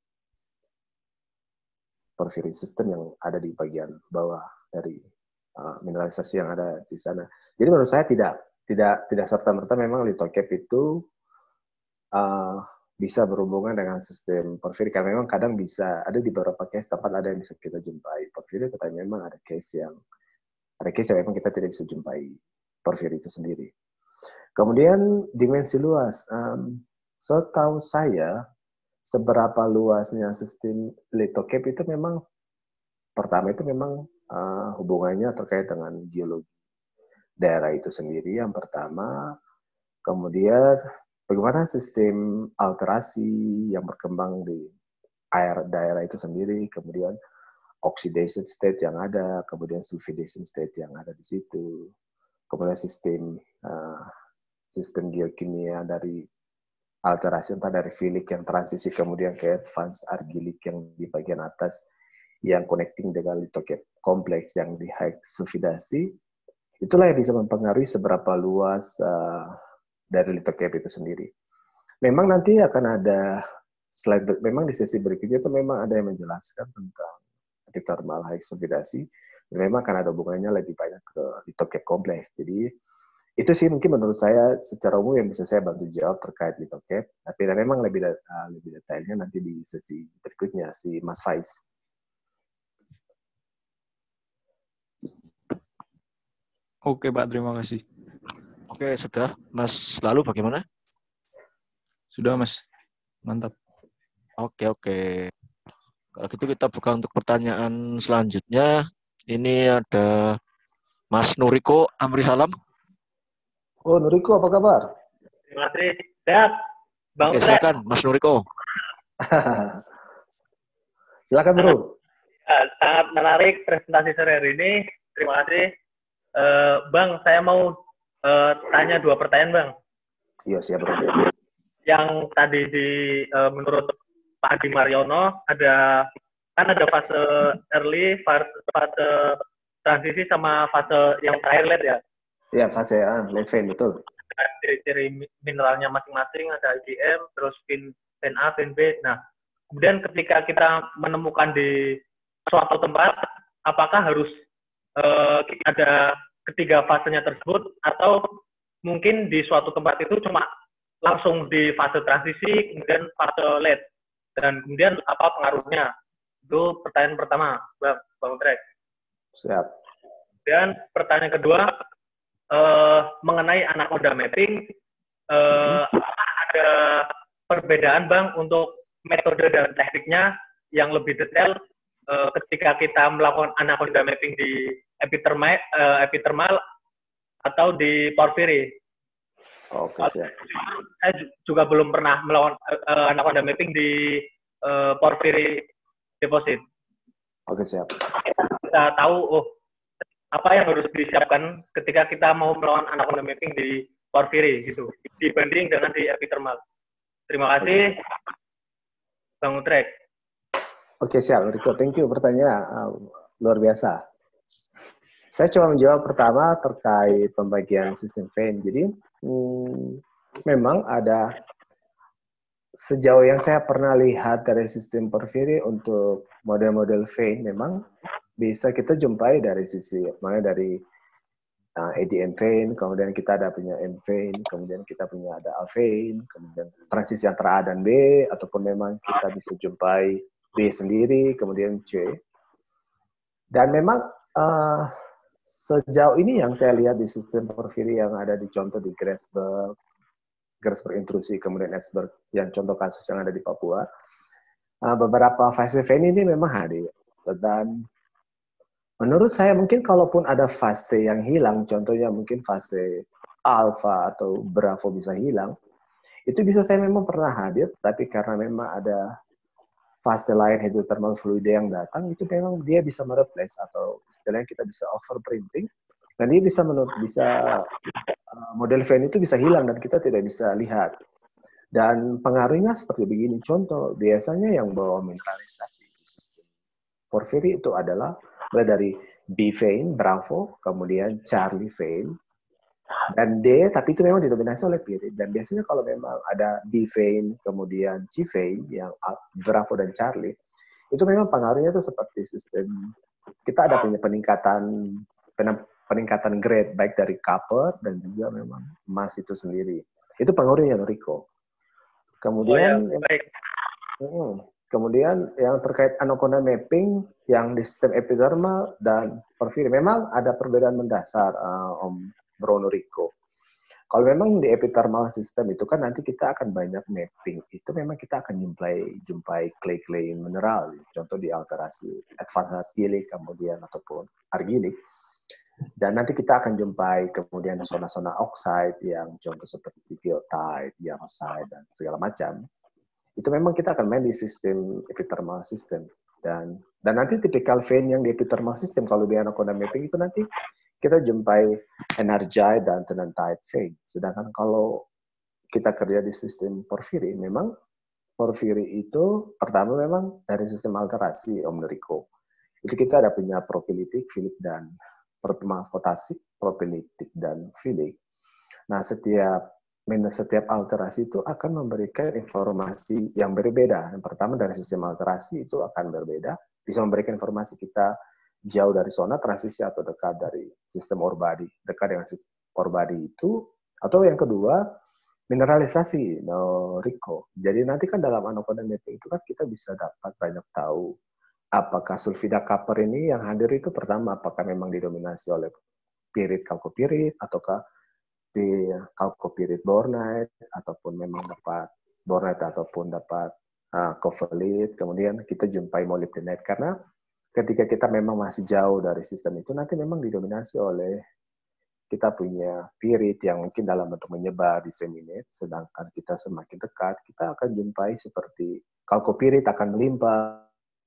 porphyrin system yang ada di bagian bawah dari uh, mineralisasi yang ada di sana. Jadi menurut saya tidak tidak tidak serta-merta memang lithocap itu uh, bisa berhubungan dengan sistem porfiri, karena memang kadang bisa ada di beberapa case tempat ada yang bisa kita jumpai porfiri, tetapi memang ada case yang ada case yang memang kita tidak bisa jumpai porfiri itu sendiri. Kemudian dimensi luas, um, setahu saya seberapa luasnya sistem lithocap itu memang pertama itu memang uh, hubungannya terkait dengan geologi daerah itu sendiri yang pertama, kemudian bagaimana sistem alterasi yang berkembang di air daerah itu sendiri, kemudian oxidation state yang ada, kemudian sulfidation state yang ada di situ, kemudian sistem uh, sistem geokimia dari alterasi entah dari filik yang transisi kemudian ke advance argilik yang di bagian atas yang connecting dengan lithocap kompleks yang di high sulfidasi, itulah yang bisa mempengaruhi seberapa luas uh, dari lithocap itu sendiri. Memang nanti akan ada slide, memang di sesi berikutnya itu memang ada yang menjelaskan tentang epithermal high sulfidasi, dan memang akan ada hubungannya lebih banyak ke lithocap kompleks. Jadi itu sih mungkin menurut saya secara umum yang bisa saya bantu jawab terkait lithocap, tapi memang lebih uh, lebih detailnya nanti di sesi berikutnya si Mas Faiz. Oke Pak, terima kasih. Oke, sudah. Mas Lalu bagaimana? Sudah Mas, mantap. Oke, oke. Kalau gitu kita buka untuk pertanyaan selanjutnya. Ini ada Mas Nuriko Amri Salam. Oh, Nuriko, apa kabar? Terima kasih. Sehat. Bang Oke, silakan Mas Nuriko. Silakan, Bro. Sangat menarik presentasi sore hari ini. Terima kasih. Uh, bang, saya mau uh, tanya dua pertanyaan, Bang. Iya, siap, Bro. Yang tadi di uh, menurut Pak Adi Mariono ada kan ada fase early, fase, fase transisi sama fase yang terakhir late ya. Iya, fase A, late vein, betul. Ciri-ciri mineralnya masing-masing, ada I D M, terus vein, vein A, vein B. Nah, kemudian ketika kita menemukan di suatu tempat, apakah harus uh, ada ketiga fasenya tersebut, atau mungkin di suatu tempat itu cuma langsung di fase transisi, kemudian fase late, dan kemudian apa pengaruhnya? Itu pertanyaan pertama, Bang, Bang Trek. Siap. Dan pertanyaan kedua, Uh, mengenai anaconda mapping, uh, ada perbedaan Bang untuk metode dan tekniknya yang lebih detail uh, ketika kita melakukan anaconda mapping di epithermal, uh, epithermal atau di porphyry. Oke, siap. Saya juga belum pernah melakukan uh, anaconda mapping di uh, porphyry deposit. Oke, siap. Kita tahu, oh, apa yang harus disiapkan ketika kita mau melakukan anaconda mapping di porphyry gitu dibanding dengan di epithermal. Terima kasih, Bang Utrek. Oke, siap, Riko. Thank you pertanyaan uh, luar biasa. Saya coba menjawab pertama terkait pembagian sistem vein. Jadi hmm, memang ada sejauh yang saya pernah lihat dari sistem porphyry untuk model-model vein memang bisa kita jumpai dari sisi, makanya dari uh, A D M vein, kemudian kita ada punya M vein, kemudian kita punya ada A vein, kemudian transisi antara A dan B, ataupun memang kita bisa jumpai B sendiri, kemudian C. Dan memang uh, sejauh ini yang saya lihat di sistem porphyry yang ada di contoh di Grasberg, Grasberg intrusi, kemudian Esberg, yang contoh kasus yang ada di Papua, uh, beberapa fase vein ini memang hadir. Dan menurut saya mungkin kalaupun ada fase yang hilang, contohnya mungkin fase alpha atau bravo bisa hilang, itu bisa saya memang pernah hadir, tapi karena memang ada fase lain hydrothermal fluid yang datang, itu memang dia bisa mereplace atau istilahnya kita bisa overprinting Dan dia bisa menurut bisa uh, model vein itu bisa hilang dan kita tidak bisa lihat. Dan pengaruhnya seperti begini. Contoh, biasanya yang bawa mineralisasi di sistem porfiri itu adalah mulai dari B vein, Bravo, kemudian Charlie vein, dan D, tapi itu memang didominasi oleh pirit. Dan biasanya kalau memang ada B vein, kemudian C vein, yang Bravo dan Charlie, itu memang pengaruhnya itu seperti sistem, kita ada punya peningkatan peningkatan grade, baik dari copper dan juga memang emas itu sendiri. Itu pengaruhnya, Enrico. Kemudian, oh, ya, baik. Hmm, kemudian yang terkait anaconda mapping, yang di sistem epidermal dan porfiri, memang ada perbedaan mendasar, uh, Om Bro Enrico. Kalau memang di epithermal system itu kan nanti kita akan banyak mapping. Itu memang kita akan jumpai jumpai clay-clay mineral. Contoh di alterasi advanced argilik kemudian ataupun argilik. Dan nanti kita akan jumpai kemudian zona-zona oxide yang contoh seperti biotite, diamosite, dan segala macam. Itu memang kita akan main di sistem epithermal system. Dan dan nanti tipikal vein yang di epithermal system kalau di anaconda mapping itu nanti kita jumpai energite dan tenantite vein. Sedangkan kalau kita kerja di sistem porfiri, memang porfiri itu pertama memang dari sistem alterasi, Om Enrico. Itu kita ada punya propilitik, filik, dan maaf, potasik, propilitik, dan filik. Nah, setiap setiap alterasi itu akan memberikan informasi yang berbeda. Yang pertama dari sistem alterasi itu akan berbeda, bisa memberikan informasi kita jauh dari zona transisi atau dekat dari sistem ore body, dekat dengan sistem ore body itu, atau yang kedua mineralisasi, no, Rico. Jadi nanti kan dalam anaconda mapping itu kan kita bisa dapat banyak tahu apakah sulfida copper ini yang hadir itu pertama apakah memang didominasi oleh pirit kalkopirit ataukah di kalkopirit bornite ataupun memang dapat bornite ataupun dapat uh, kovalit, kemudian kita jumpai molybdenite karena ketika kita memang masih jauh dari sistem itu, nanti memang didominasi oleh kita punya pirit yang mungkin dalam bentuk menyebar, disseminate, sedangkan kita semakin dekat, kita akan jumpai seperti kalkopirit akan melimpah,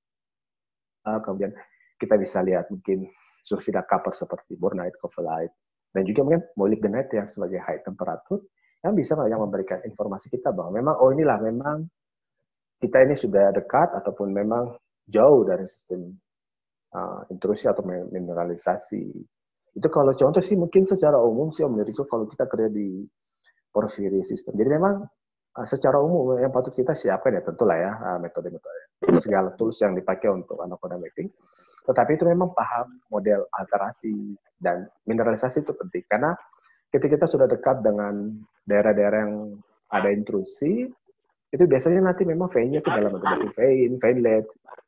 kemudian kita bisa lihat mungkin sulfida copper seperti bornite, kovalite, dan juga mungkin molybdenite yang sebagai high temperature, yang bisa yang memberikan informasi kita bahwa memang, oh inilah memang kita ini sudah dekat ataupun memang jauh dari sistem Uh, intrusi atau mineralisasi. Itu kalau contoh sih mungkin secara umum sih Om Enrico kalau kita kerja di porfiri system. Jadi memang uh, secara umum yang patut kita siapkan ya tentulah ya uh, metode-metode segala tools yang dipakai untuk anaconda mapping. Tetapi itu memang paham model alterasi dan mineralisasi itu penting karena ketika kita sudah dekat dengan daerah-daerah yang ada intrusi, itu biasanya nanti memang veinnya itu dalam bentuk vein, veinlet.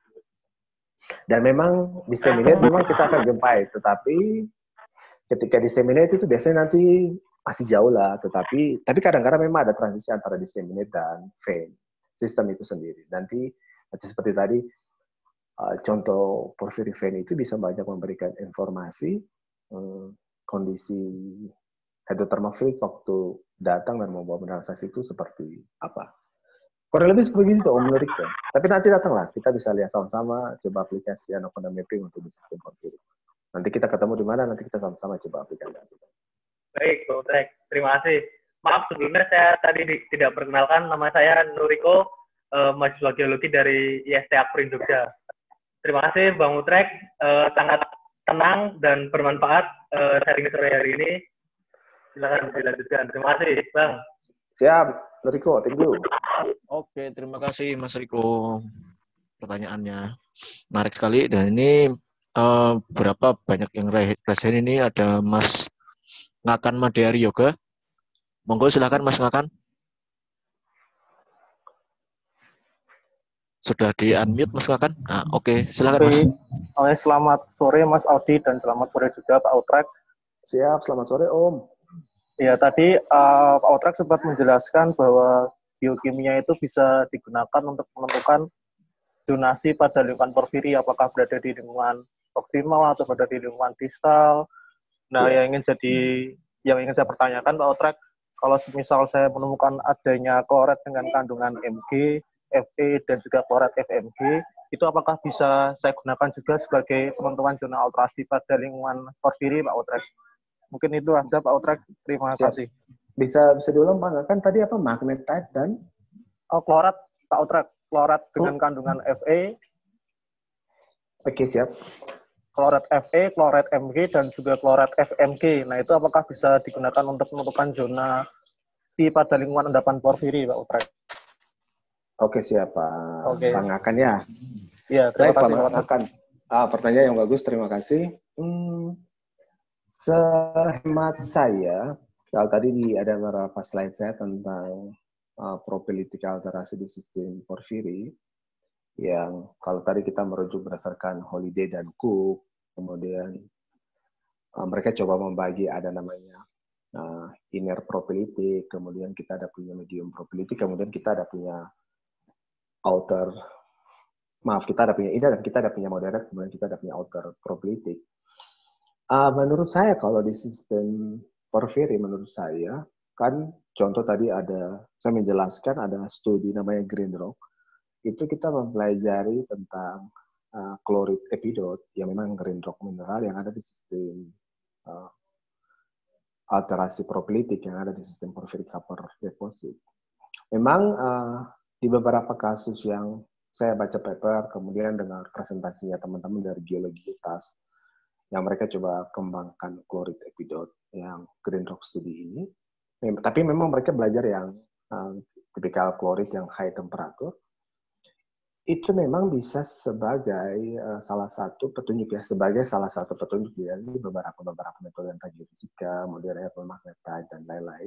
Dan memang disseminate memang kita akan jumpai, tetapi ketika disseminate itu biasanya nanti masih jauh lah, tetapi tapi kadang-kadang memang ada transisi antara disseminate dan vein sistem itu sendiri. Nanti seperti tadi uh, contoh porphyry vein itu bisa banyak memberikan informasi um, kondisi hydrothermal fluid waktu datang dan membawa mineralisasi itu seperti apa. Kurang lebih seperti itu Om Enrico. Tapi nanti datanglah, kita bisa lihat sama-sama, coba aplikasi anaconda mapping untuk di sistem porfiri. Nanti kita ketemu di mana, nanti kita sama-sama coba aplikasi. Baik, Bang Utrek. Terima kasih. Maaf sebelumnya saya tadi di, tidak perkenalkan, nama saya Nuriko, eh, mahasiswa geologi dari I S T Akprin Jogja. Terima kasih Bang Utrek, eh, sangat tenang dan bermanfaat eh, sharing sore hari ini. Silakan dilanjutkan. Terima kasih, Bang. Siap, Riko, thank you. Oke, terima kasih Mas Riko. Pertanyaannya menarik sekali dan ini uh, berapa banyak yang resen ini ada Mas Ngakan Madhyari Yoga. Monggo silakan Mas Ngakan. Sudah di-unmute Mas Ngakan? Ah, oke, okay. Silakan Mas. Oke, selamat sore Mas Audi dan selamat sore juga Pak Utrek. Siap, selamat sore Om. Ya, tadi uh, Pak Utrek sempat menjelaskan bahwa geokimia itu bisa digunakan untuk menentukan zonasi pada lingkungan porfiri, apakah berada di lingkungan proksimal atau berada di lingkungan distal. Nah, yeah. yang ingin jadi, yang ingin saya pertanyakan Pak Utrek, kalau misal saya menemukan adanya kloret dengan kandungan M G, F E, dan juga kloret F M G, itu apakah bisa saya gunakan juga sebagai penentuan zona alterasi pada lingkungan porfiri Pak Utrek? Mungkin itu aja Pak Utrek. Terima Siap. kasih. Bisa bisa diulang Pak, kan tadi apa magnetite dan Oh, klorat Pak Utrek. Klorat dengan Oh. kandungan Fe, Oke, siap. klorat Fe, klorat Mg, dan juga klorat F M G. Nah, itu apakah bisa digunakan untuk menentukan zona si pada lingkungan endapan porfiri, Pak Utrek? Oke, siap Pak. Oke. Pak Ngakan ya. Iya, terima Baik, kasih Pak Pak Utrek. Ngakan. Ah, pertanyaan yang bagus, terima kasih. Hmm, sehemat saya, kalau tadi di ada beberapa slide saya tentang uh, probability alterasi di sistem porfiri, yang kalau tadi kita merujuk berdasarkan Holiday dan Cook, kemudian uh, mereka coba membagi ada namanya uh, inner probability, kemudian kita ada punya medium probability, kemudian kita ada punya outer, maaf kita ada punya inner dan kita ada punya moderate, kemudian kita ada punya outer probability. Uh, menurut saya kalau di sistem porfiri, menurut saya kan contoh tadi ada saya menjelaskan ada studi namanya Greenrock. Itu kita mempelajari tentang uh, klorid epidot yang memang green rock mineral yang ada di sistem uh, alterasi probabilitik yang ada di sistem porphyric copper deposit. Memang uh, di beberapa kasus yang saya baca paper, kemudian dengar presentasinya teman-teman dari geologi UTAS, yang mereka coba kembangkan klorid epidot yang green rock studi ini. Tapi memang mereka belajar yang uh, tipikal klorid yang high temperatur. Itu memang bisa sebagai uh, salah satu petunjuk ya, sebagai salah satu petunjuk dari beberapa beberapa metode tentang geofisika, modern magnetite dan lain-lain.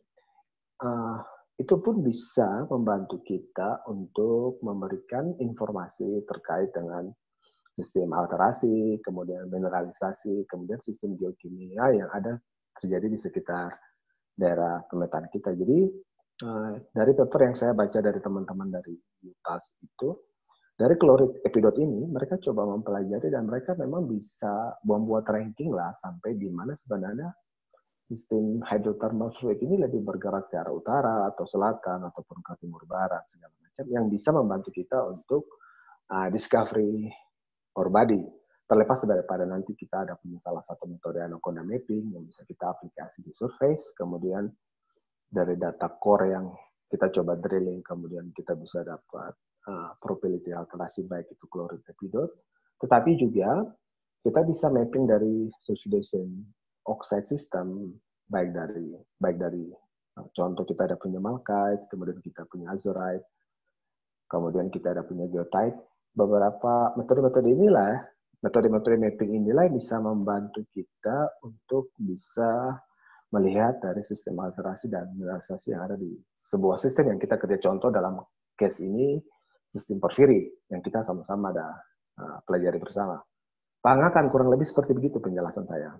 Uh, itu pun bisa membantu kita untuk memberikan informasi terkait dengan sistem alterasi, kemudian mineralisasi, kemudian sistem geokimia yang ada terjadi di sekitar daerah pemetaan kita. Jadi Uh, dari paper yang saya baca dari teman-teman dari UTAS itu, dari klorid epidot ini, mereka coba mempelajari dan mereka memang bisa membuat ranking lah sampai di mana sebenarnya sistem hydrothermal fluid ini lebih bergerak ke arah utara atau selatan ataupun ke timur barat segala macam yang bisa membantu kita untuk uh, discovery ore body. Terlepas daripada nanti kita ada punya salah satu metode anaconda mapping yang bisa kita aplikasi di surface, kemudian dari data core yang kita coba drilling, kemudian kita bisa dapat uh, probability alterasi baik itu klorid epidot, tetapi juga kita bisa mapping dari subsidization oxide system, baik dari baik dari uh, contoh kita ada punya malachite, kemudian kita punya azurite, kemudian kita ada punya goethite. Beberapa metode-metode inilah, metode-metode mapping inilah yang bisa membantu kita untuk bisa melihat dari sistem alterasi dan mineralisasi yang ada di sebuah sistem yang kita kerja contoh dalam case ini sistem porfiri yang kita sama-sama ada uh, pelajari bersama. Pak Ngakan, kurang lebih seperti begitu penjelasan saya.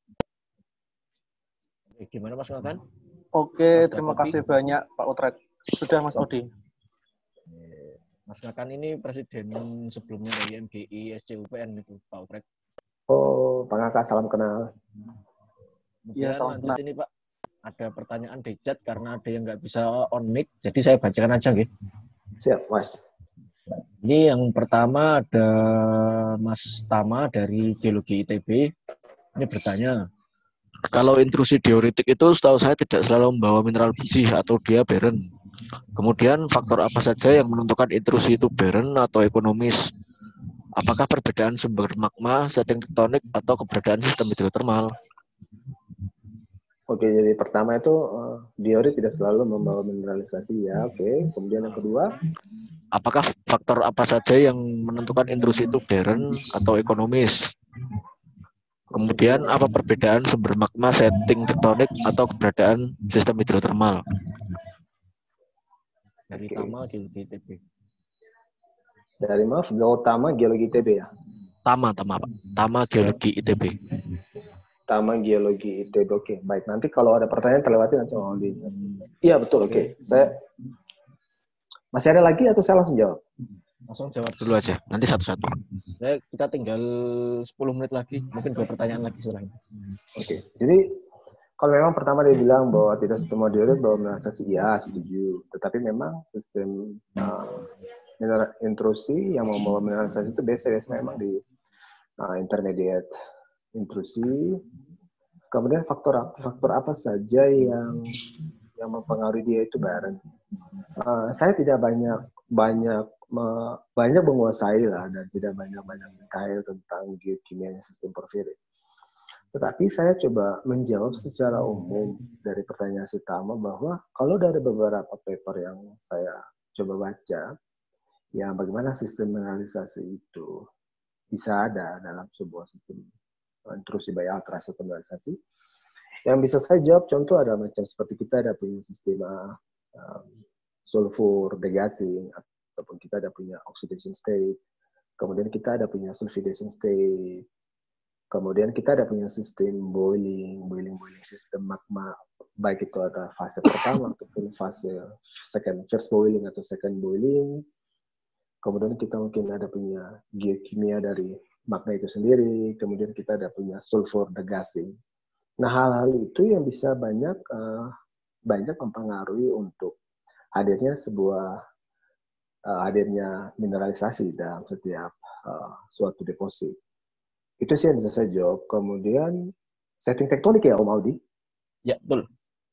Gimana Mas Ngakan? Oke, Mas terima Odi? kasih banyak Pak Utrek. Sudah Mas Odi. Mas Ngakan ini presiden sebelumnya dari M G I S C U P N itu Pak Utrek. Oh, Pak Ngakan, salam kenal. Kemudian ya, lanjut ini Pak, ada pertanyaan di chat karena ada yang nggak bisa on mic, jadi saya bacakan aja gitu. Siap, Mas. Ini yang pertama ada Mas Tama dari Geologi I T B. Ini bertanya, kalau intrusi dioritik itu setahu saya tidak selalu membawa mineral biji atau dia barren. Kemudian faktor apa saja yang menentukan intrusi itu barren atau ekonomis? Apakah perbedaan sumber magma, setting tektonik, atau keberadaan sistem hidrotermal? Oke, jadi pertama itu uh, diorit tidak selalu membawa mineralisasi ya. Oke, kemudian yang kedua, apakah faktor apa saja yang menentukan intrusi itu barren atau ekonomis? Kemudian apa perbedaan sumber magma, setting tektonik, atau keberadaan sistem hidrotermal? Dari Tama Geologi I T B. Dari maaf, Gautama Geologi I T B ya. Tama, Tama Pak. Tama Geologi I T B. Tama Geologi I T B. Oke, baik. Nanti kalau ada pertanyaan terlewati nanti mau di. Iya betul. Oke, saya masih ada lagi atau saya langsung jawab? Langsung jawab dulu aja. Nanti satu-satu. Saya kita tinggal sepuluh menit lagi. Mungkin dua pertanyaan lagi setelah ini. Oke. Jadi kalau memang pertama dia bilang bahwa tidak semua diorit bahwa mineralisasi, iya setuju. Tetapi memang sistem uh, intrusi yang membawa mineralisasi itu biasa-biasa memang di uh, intermediate intrusi, Kemudian faktor faktor apa saja yang yang mempengaruhi dia itu bareng. Uh, saya tidak banyak banyak me, banyak menguasai lah dan tidak banyak banyak detail tentang geokimianya sistem porfiri. Tetapi saya coba menjawab secara umum dari pertanyaan utama bahwa kalau dari beberapa paper yang saya coba baca, ya bagaimana sistem mineralisasi itu bisa ada dalam sebuah sistem intrusi by alterasi mineralisasi. Yang bisa saya jawab contoh ada macam seperti kita ada punya sistem um, sulfur degassing, ataupun kita ada punya oxidation state, kemudian kita ada punya sulfidation state, kemudian kita ada punya sistem boiling, boiling, boiling sistem magma, baik itu ada fase pertama ataupun fase second, first boiling atau second boiling. Kemudian kita mungkin ada punya geokimia dari magma itu sendiri, kemudian kita ada punya sulfur degassing. Nah, hal-hal itu yang bisa banyak uh, banyak mempengaruhi untuk hadirnya sebuah uh, hadirnya mineralisasi dalam setiap uh, suatu deposit. Itu sih yang bisa saya jawab. Kemudian setting tektonik ya Om Audi? Ya, betul.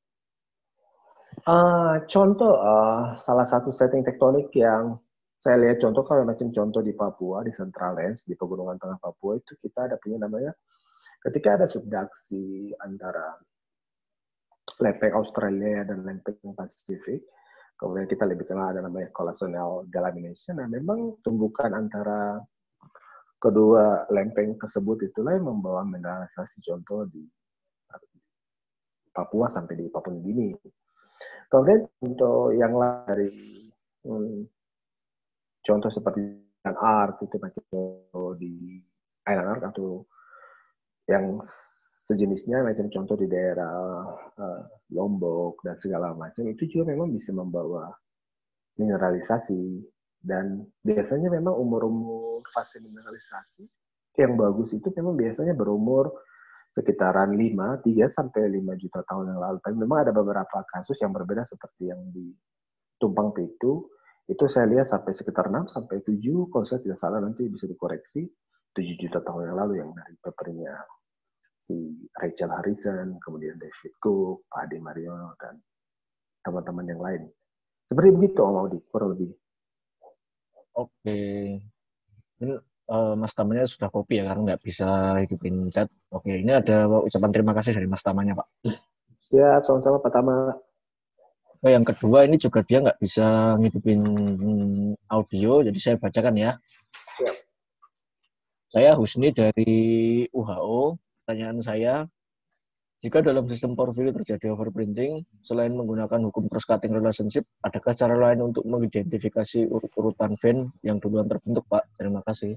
Uh, contoh, uh, salah satu setting tektonik yang saya lihat contoh kalau macam contoh di Papua, di Central Range, di Pegunungan Tengah Papua, itu kita ada punya namanya, ketika ada subduksi antara lempeng Australia dan lempeng Pasifik, kemudian kita lebih kenal ada namanya colational delamination, nah memang tumbukan antara kedua lempeng tersebut itulah yang membawa mineralisasi contoh di Papua sampai di Papua Nugini. Kemudian untuk yang lain dari hmm, contoh seperti Island Arc itu macam di Island Arc atau yang sejenisnya macam contoh di daerah uh, Lombok dan segala macam itu juga memang bisa membawa mineralisasi. Dan biasanya memang umur-umur fase mineralisasi yang bagus itu memang biasanya berumur sekitaran lima, tiga sampai lima juta tahun yang lalu. Tapi memang ada beberapa kasus yang berbeda seperti yang di Tumpang Pitu, itu saya lihat sampai sekitar enam sampai tujuh, kalau saya tidak salah nanti bisa dikoreksi, tujuh juta tahun yang lalu yang dari papernya si Rachel Harrison, kemudian David Cook, Pak Ade Mariono, dan teman-teman yang lain. Seperti begitu Om Audi, kurang lebih. Oke, ini uh, Mas Tamanya sudah copy ya, karena nggak bisa hidupin chat. Oke, ini ada ucapan terima kasih dari Mas Tamanya, Pak. Siap, sama-sama Pak Tama. Oh, yang kedua ini juga dia nggak bisa ngidupin audio, jadi saya bacakan ya. Siap. Saya Husni dari U H O. Pertanyaan saya, jika dalam sistem porfiri terjadi overprinting, selain menggunakan hukum cross-cutting relationship, adakah cara lain untuk mengidentifikasi urut-urutan vein yang duluan terbentuk, Pak? Terima kasih.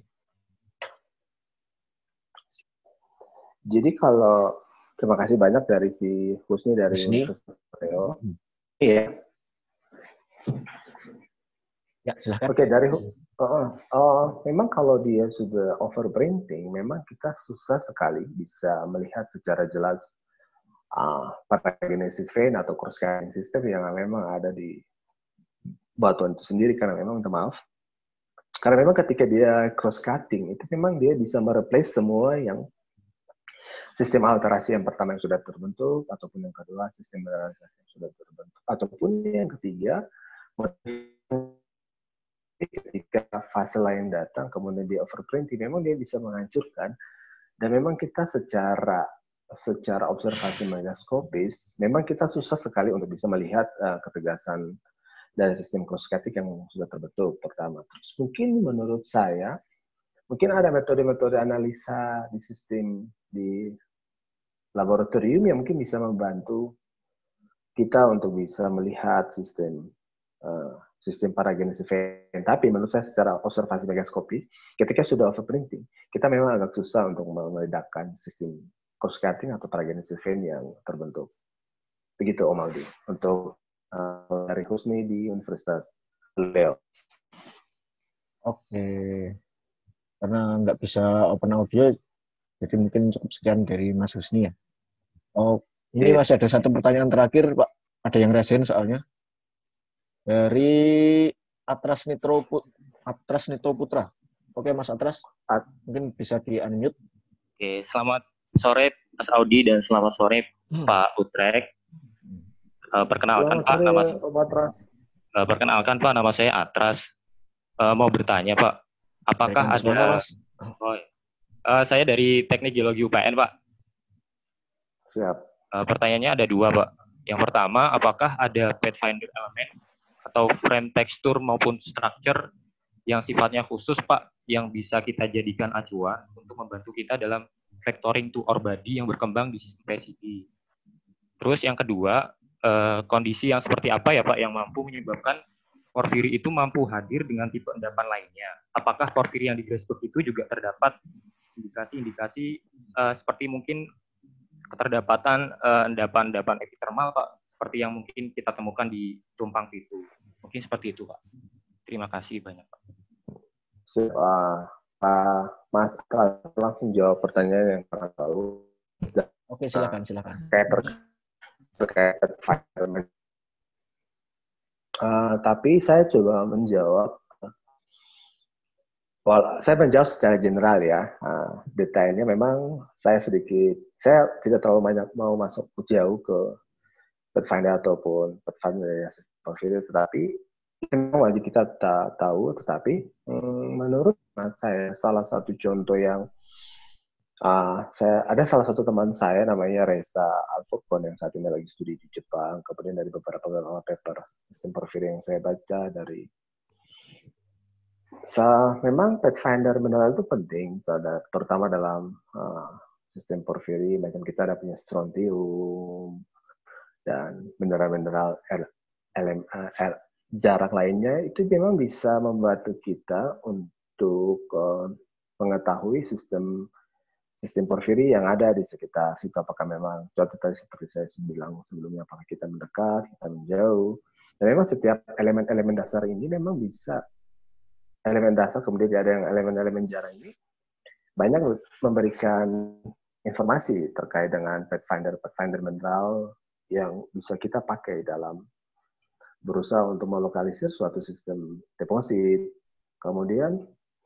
Jadi kalau, terima kasih banyak dari si Husni dari Husni. Universitas Riau. Hmm. Iya. Ya, silahkan. Oke, dari uh, uh, memang kalau dia sudah overprinting, memang kita susah sekali bisa melihat secara jelas uh, pathogenesis vein atau cross-cutting system yang memang ada di batuan itu sendiri, karena memang minta maaf. Karena memang ketika dia cross-cutting, itu memang dia bisa mereplace semua yang sistem alterasi yang pertama yang sudah terbentuk, ataupun yang kedua sistem mineralisasi yang sudah terbentuk, ataupun yang ketiga ketika fase lain datang, kemudian dia overprinting, memang dia bisa menghancurkan. Dan memang kita secara secara observasi mikroskopis, memang kita susah sekali untuk bisa melihat uh, ketegasan dari sistem cross-cutting yang sudah terbentuk pertama. Terus mungkin menurut saya, mungkin ada metode-metode analisa di sistem di laboratorium yang mungkin bisa membantu kita untuk bisa melihat sistem uh, sistem paragenesis vein. Tapi menurut saya secara observasi mikroskopis, ketika sudah overprinting, kita memang agak susah untuk membedakan sistem cross-cutting atau paragenesis vein yang terbentuk. Begitu Om Aldi, untuk uh, dari Husni di Universitas Riau. Oke, karena nggak bisa open audio, jadi mungkin cukup sekian dari Mas Husni ya. Oh, ini masih ada satu pertanyaan terakhir, Pak. Ada yang resen soalnya. Dari Atras Nitro Atras Nito Putra. Oke, Mas Atras, mungkin bisa di-unmute. Oke, selamat sore Mas Audi, dan selamat sore Pak Utrek. Uh, perkenalkan Selamat Pak, sore, nama Om Atras. uh, perkenalkan Pak, nama saya Atras. Uh, mau bertanya Pak, apakah Dari ada? mana, Mas? Oh, uh, saya dari Teknik Geologi U P N Pak. Siap. Uh, pertanyaannya ada dua Pak. Yang pertama, apakah ada pathfinder element atau frame tekstur maupun structure yang sifatnya khusus Pak, yang bisa kita jadikan acuan untuk membantu kita dalam vectoring to ore body yang berkembang di sistem P C D. Terus yang kedua, eh, kondisi yang seperti apa ya Pak yang mampu menyebabkan porfiri itu mampu hadir dengan tipe endapan lainnya? Apakah porfiri yang di Grasberg itu juga terdapat indikasi-indikasi eh, seperti mungkin keterdapatan eh, endapan-endapan epithermal Pak, seperti yang mungkin kita temukan di Tumpang Pitu? Mungkin seperti itu Pak. Terima kasih banyak Pak. Siap, uh, uh, Mas Atras langsung jawab pertanyaan yang sangat tahu. Oke, silakan, silakan. Kayak terkait environment. Uh, tapi saya coba menjawab. Well, saya menjawab secara general ya. Uh, detailnya memang saya sedikit, saya tidak terlalu banyak mau masuk jauh ke pathfinder ataupun pathfinder sistem porfiri, tetapi memang wajib kita tahu, tetapi hmm, menurut saya salah satu contoh yang uh, saya ada salah satu teman saya namanya Reza Alfokon yang saat ini lagi studi di Jepang. Kemudian dari beberapa paper sistem porfiri yang saya baca dari, so, memang pathfinder mineral itu penting, terutama dalam uh, sistem porfiri. Macam kita ada punya strontium dan mineral-mineral L M A. Jarak lainnya itu memang bisa membantu kita untuk uh, mengetahui sistem sistem porfiri yang ada di sekitar situ. Apakah memang contoh tadi seperti saya bilang sebelumnya, apakah kita mendekat, kita menjauh. Dan memang setiap elemen-elemen dasar ini memang bisa elemen dasar, kemudian ada yang elemen-elemen jarang ini banyak memberikan informasi terkait dengan pathfinder pathfinder mineral yang bisa kita pakai dalam berusaha untuk melokalisir suatu sistem deposit. Kemudian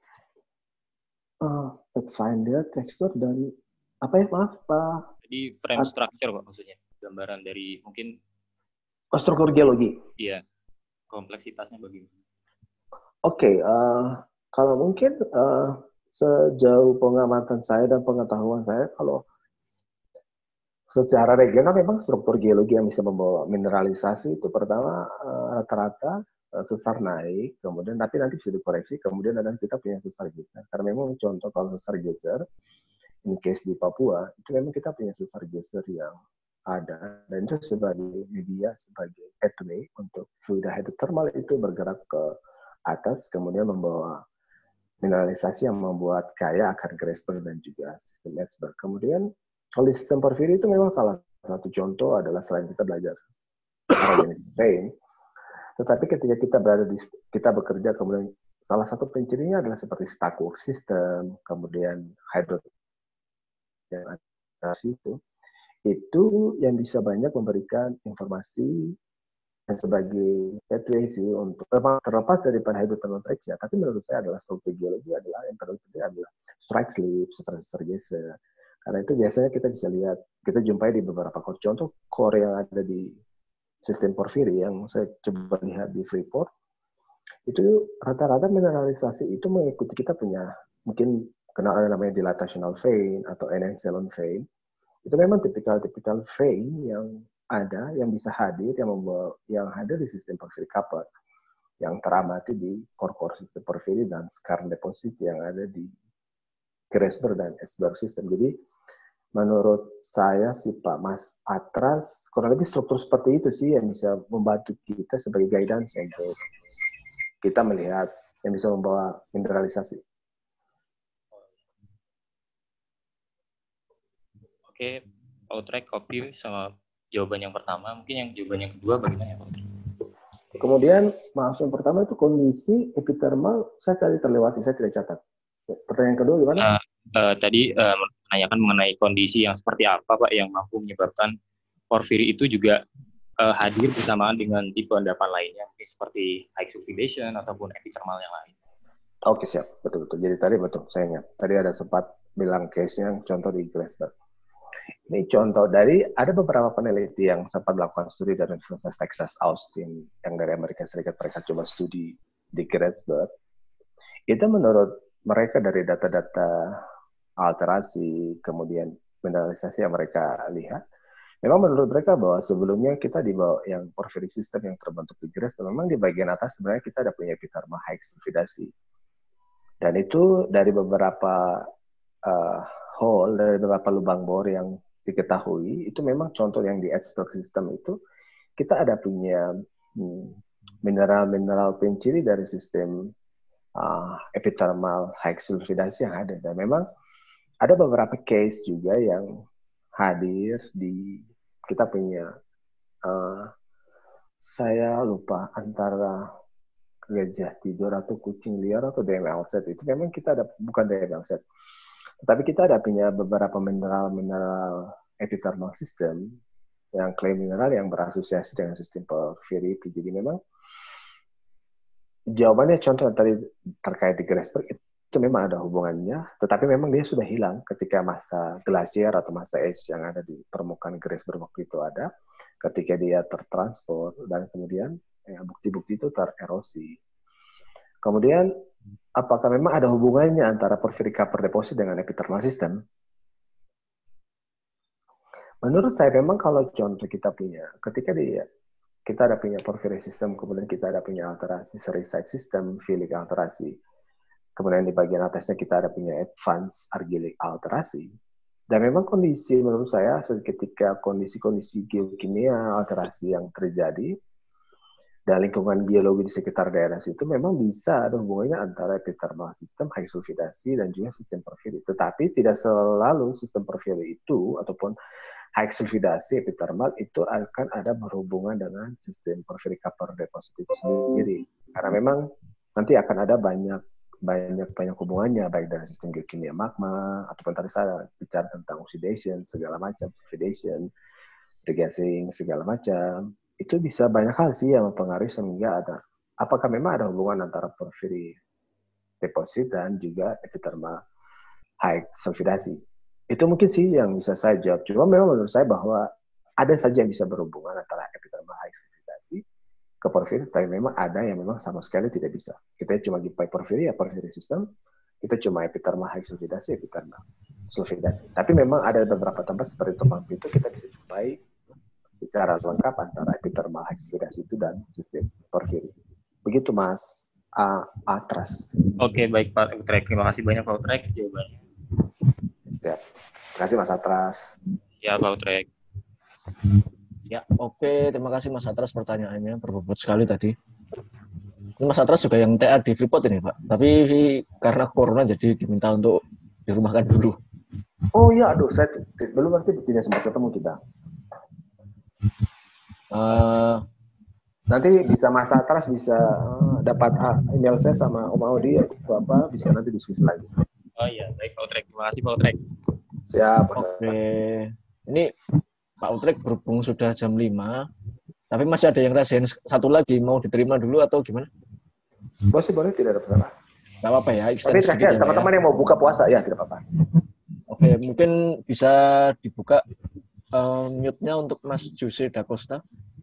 uh, pathfinder, tekstur, dan apa ya, maaf Pak? Jadi frame structure Pak maksudnya, gambaran dari mungkin oh, struktur geologi. Iya, kompleksitasnya bagaimana? Oke, okay, uh, kalau mungkin uh, sejauh pengamatan saya dan pengetahuan saya, kalau secara regional memang struktur geologi yang bisa membawa mineralisasi itu pertama rata-rata uh, sesar naik, kemudian tapi nanti bisa dikoreksi, kemudian ada kita punya sesar geser. Karena memang contoh kalau sesar geser, in case di Papua, itu memang kita punya sesar geser yang ada, dan itu sebagai media, sebagai pathway untuk fluida hydrothermal itu bergerak ke atas, kemudian membawa mineralisasi yang membuat kaya akan Grasberg dan juga sistem Erzberg. Kemudian kalau di sistem porfiri itu memang salah satu contoh adalah selain kita belajar jenis vein, tetapi ketika kita berada di kita bekerja, kemudian salah satu pencirinya adalah seperti stack work system, kemudian hydro yang ada di situ, itu yang bisa banyak memberikan informasi dan sebagai pathway sih untuk terlepas daripada hydrothermal tracks ya, tapi menurut saya adalah struktur geologi adalah yang terlalu penting adalah strike slip, sesar-sesar geser. Karena itu biasanya kita bisa lihat, kita jumpai di beberapa core. Contoh core yang ada di sistem porfiri yang saya coba lihat di Freeport, itu rata-rata mineralisasi itu mengikuti kita punya, mungkin kenal ada namanya dilatational vein atau enancelon vein. Itu memang tipikal-tipikal vein yang ada, yang bisa hadir, yang membawa, yang hadir di sistem porfiri couplet, yang teramati di core-core sistem porfiri dan skarn deposit yang ada di Grasberg dan Erzberg system. Jadi menurut saya sih Pak Mas Atras, kurang lebih struktur seperti itu sih yang bisa membantu kita sebagai guidance untuk kita melihat yang bisa membawa mineralisasi. Oke, Pak Utrek, kopi sama jawaban yang pertama. Mungkin yang jawaban yang kedua bagaimana ya Pak Utrek? Kemudian, maaf yang pertama itu kondisi epithermal, saya tadi terlewati, saya tidak catat. Pertanyaan kedua gimana? Uh, uh, tadi uh, menanyakan mengenai kondisi yang seperti apa Pak yang mampu menyebabkan porfiri itu juga uh, hadir bersamaan dengan tipe endapan lainnya, mungkin seperti high sulfidation ataupun epithermal yang lain. Oke, siap, betul-betul. Jadi tadi betul, saya ingat. Tadi ada sempat bilang case-nya, contoh di Grasberg. Ini contoh dari ada beberapa peneliti yang sempat melakukan studi dari Universitas Texas Austin yang dari Amerika Serikat, mereka coba studi di Gettysburg. Itu menurut mereka dari data-data alterasi kemudian mineralisasi yang mereka lihat, memang menurut mereka bahwa sebelumnya kita di bawah yang porphyry system yang terbentuk di Gettysburg, memang di bagian atas sebenarnya kita ada punya epithermal high sulfidasi. Dan itu dari beberapa uh, hole, dari beberapa lubang bor yang diketahui, itu memang contoh yang di Edgeburg system itu, kita ada punya mineral-mineral hmm, penciri dari sistem uh, epithermal high sulfidasi yang ada. Dan memang ada beberapa case juga yang hadir di, kita punya, uh, saya lupa antara gajah tidur atau kucing liar atau D M L Z, itu memang kita ada, bukan D M L Z, tapi kita ada punya beberapa mineral-mineral epithermal system yang klaim mineral yang berasosiasi dengan sistem porphyry. Jadi memang jawabannya contoh yang tadi terkait di Gettysburg itu memang ada hubungannya, tetapi memang dia sudah hilang ketika masa glasier atau masa es yang ada di permukaan Gettysburg waktu itu ada, ketika dia tertransport dan kemudian ya, bukti-bukti itu tererosi. Kemudian apakah memang ada hubungannya antara porphyry copper deposit dengan epithermal system? Menurut saya memang kalau contoh kita punya, ketika dia kita ada punya porphyry system, kemudian kita ada punya alterasi sericite system, phyllic alterasi, kemudian di bagian atasnya kita ada punya advanced argillic alterasi, dan memang kondisi menurut saya ketika kondisi-kondisi geokimia alterasi yang terjadi dan lingkungan biologi di sekitar daerah situ memang bisa ada hubungannya antara epithermal system, high sulfidasi, dan juga sistem porphyry. Tetapi tidak selalu sistem porphyry itu ataupun high sulfidasi epithermal itu akan ada berhubungan dengan sistem porphyry copper deposit itu sendiri. Karena memang nanti akan ada banyak banyak banyak hubungannya baik dari sistem geokimia magma ataupun tadi saya bicara tentang oxidation segala macam, oxidation, degassing segala macam. Itu bisa banyak hal sih yang mempengaruhi sehingga ada, apakah memang ada hubungan antara porphyry deposit dan juga epithermal high sulfidasi. Itu mungkin sih yang bisa saya jawab. Cuma memang menurut saya bahwa ada saja yang bisa berhubungan antara epithermal high sulfidasi ke porphyry, tapi memang ada yang memang sama sekali tidak bisa. Kita cuma jumpai porphyry ya porphyry system, kita cuma epithermal high sulfidasi, epithermal sulfidasi. Tapi memang ada beberapa tempat seperti Tomang itu kita bisa jumpai secara lengkap antara epithermal high sulfidasi itu dan sistem porphyry. Begitu Mas uh, Atras. Oke, baik Pak Utrek. Terima kasih banyak Pak Utrek jawabannya. Ya. Terima kasih Mas Atras. Ya Pak Utrek. Ya, oke. Terima kasih Mas Atras pertanyaannya. Berbobot sekali tadi. Ini Mas Atras juga yang T A di Freeport ini Pak. Tapi karena corona jadi diminta untuk dirumahkan dulu. Oh iya, aduh. Saya belum nanti tidak sempat ketemu kita. Uh, nanti bisa Mas Atras bisa uh, dapat uh, email saya sama Om Audi atau apa, bisa nanti diskusi lagi. Oh iya, baik Pak Utrek. Terima kasih Pak Utrek. Siap. Oke. Ini Pak Utrek berhubung sudah jam lima, tapi masih ada yang rahasia satu lagi, mau diterima dulu atau gimana? Boleh, boleh, tidak ada masalah. Nggak apa-apa ya. Tapi kasihan teman-teman ya. Yang mau buka puasa ya, tidak apa-apa. Oke, mungkin bisa dibuka Uh, mute-nya untuk Mas Jose Da Costa.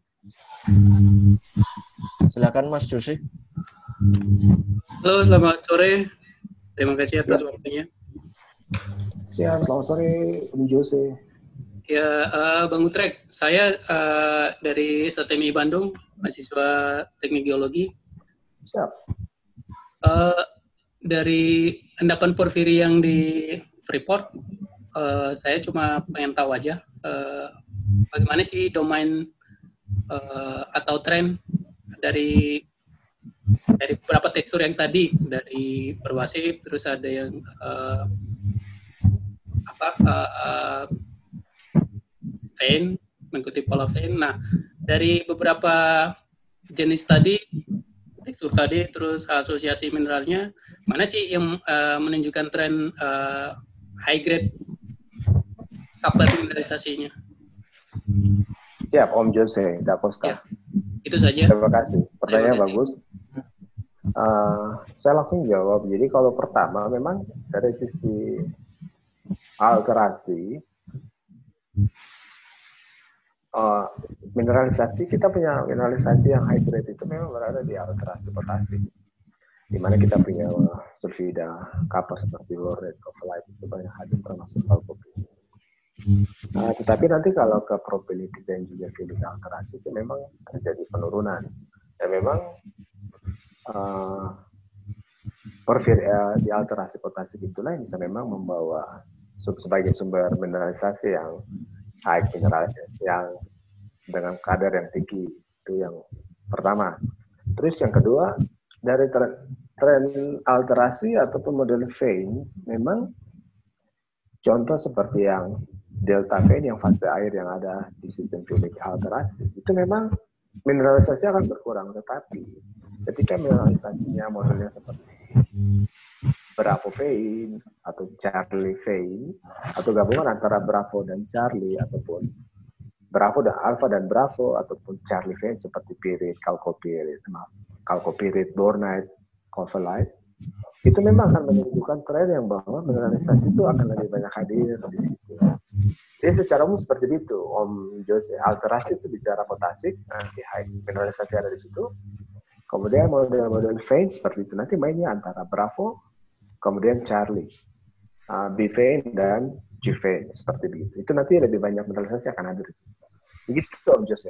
Silakan Mas Jose. Halo, selamat sore. Terima kasih atas ya. Waktunya. Siap, selamat sore, Om Jose. Ya, uh, Bang Utrek, saya uh, dari S T M I Bandung, mahasiswa Teknik Geologi. Siap. Uh, dari endapan porfiri yang di Freeport, uh, saya cuma pengen tahu aja. Uh, bagaimana sih domain uh, atau tren dari dari beberapa tekstur yang tadi, dari pervasif, terus ada yang uh, apa uh, uh, vein, mengikuti pola vein. Nah, dari beberapa jenis tadi, tekstur tadi, terus asosiasi mineralnya, mana sih yang uh, menunjukkan tren uh, high grade kabar mineralisasinya? Siap, Om Jose Da Costa. Ya, itu saja. Terima kasih. Pertanyaan bagus. Uh, saya langsung jawab. Jadi kalau pertama, memang dari sisi alterasi, uh, mineralisasi, kita punya mineralisasi yang hybrid itu memang berada di alterasi potassic, di mana kita punya uh, sulfida, kapur seperti lorette, copelite itu banyak hadir termasuk chalcopyrite. Uh, tetapi nanti kalau ke propylitic dan juga phyllic alterasi itu memang terjadi penurunan. Dan memang uh, porfir uh, di alterasi potassic itulah yang bisa memang membawa sub sebagai sumber mineralisasi yang high mineralisasi yang dengan kadar yang tinggi. Itu yang pertama. Terus yang kedua, dari tren, tren alterasi ataupun model vein memang contoh seperti yang delta vein yang fase air yang ada di sistem phyllic alterasi itu memang mineralisasi akan berkurang, tetapi ketika mineralisasinya modelnya seperti Bravo vein atau Charlie vein atau gabungan antara Bravo dan Charlie ataupun Bravo dan Alpha dan Bravo ataupun Charlie vein seperti Pyrite, Chalcopyrite, Chalcopyrite, Bornite, Copelite, itu memang akan menunjukkan tren yang bahwa mineralisasi itu akan lebih banyak hadir di situ. Jadi secara umum seperti itu, Om Jose. Alterasi itu bicara potassic, nanti high mineralisasi ada di situ. Kemudian model-model vein seperti itu, nanti mainnya antara Bravo, kemudian Charlie, uh, B vein dan G vein seperti itu. Itu nanti lebih banyak mineralisasi akan hadir di situ. Begitu Om Jose.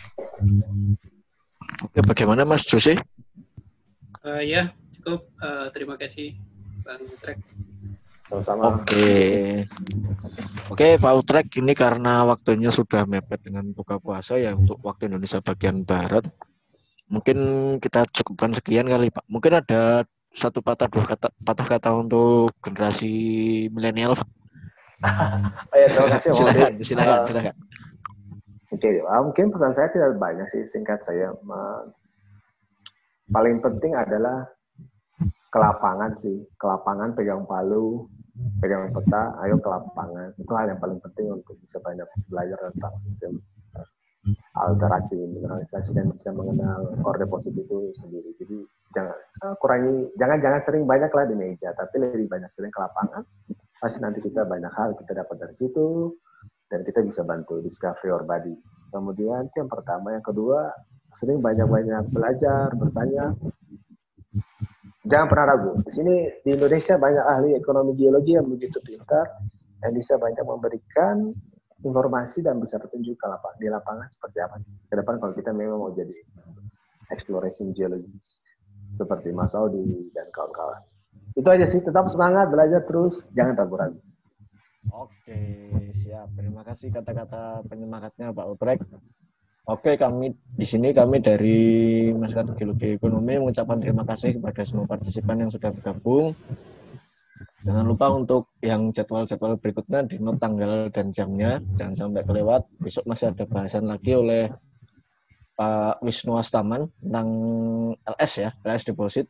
Oke, bagaimana Mas Jose? Uh, ya, cukup. Uh, terima kasih Bang Utrek. Sama-sama. Oke. Oke, Pak Utrek, ini karena waktunya sudah mepet dengan buka puasa ya untuk waktu Indonesia bagian Barat. Mungkin kita cukupkan sekian kali, Pak. Mungkin ada satu patah dua kata patah kata untuk generasi milenial, Pak. Oh ya, terima kasih. silakan, silakan, uh, silakan. Oke, okay, uh, mungkin pesan saya tidak banyak sih, singkat saya. Uh, paling penting adalah ke lapangan sih, ke lapangan pegang palu, pegang peta, ayo ke lapangan. Itu hal yang paling penting untuk bisa banyak belajar tentang sistem alterasi, mineralisasi, dan bisa mengenal core deposit itu sendiri. Jadi jangan uh, kurangi, jangan jangan sering banyak lah di meja, tapi lebih banyak sering ke lapangan. Pasti nanti kita banyak hal kita dapat dari situ, dan kita bisa bantu discovery your body. Kemudian itu yang pertama, yang kedua sering banyak-banyak belajar, bertanya. Jangan pernah ragu. Di sini di Indonesia banyak ahli ekonomi geologi yang begitu pintar dan bisa banyak memberikan informasi dan bisa petunjuk ke lapang, di lapangan seperti apa sih ke depan kalau kita memang mau jadi exploration geologist seperti Mas Audi dan kawan-kawan. Itu aja sih. Tetap semangat, belajar terus, jangan ragu-ragu. Oke, siap. Terima kasih kata-kata penyemangatnya Pak Utrek. Oke, kami di sini kami dari Masyarakat Geologi Ekonomi mengucapkan terima kasih kepada semua partisipan yang sudah bergabung. Jangan lupa untuk yang jadwal-jadwal berikutnya di note tanggal dan jamnya, jangan sampai kelewat. Besok masih ada bahasan lagi oleh Pak Wisnu Astaman tentang L S ya, L S deposit.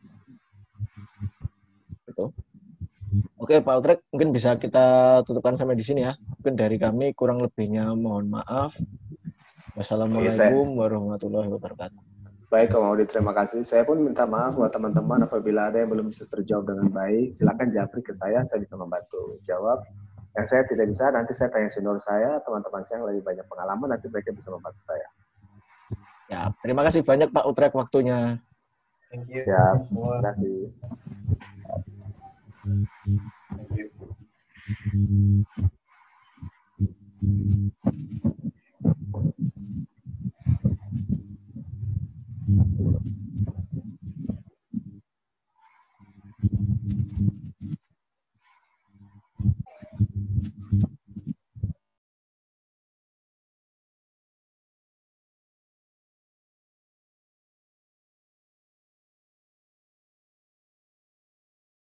Gitu. Oke, Pak Utrek, mungkin bisa kita tutupkan sampai di sini ya. Mungkin dari kami kurang lebihnya mohon maaf. Wassalamualaikum warahmatullahi wabarakatuh. Baik, Om Audi, terima kasih. Saya pun minta maaf buat teman-teman apabila ada yang belum bisa terjawab dengan baik. Silakan japri ke saya, saya bisa membantu jawab. Yang saya tidak bisa, nanti saya tanya senior saya, teman-teman saya yang lebih banyak pengalaman, nanti mereka bisa membantu saya. Ya, terima kasih banyak Pak Utrek waktunya. Thank you. Siap, terima kasih. Thank you.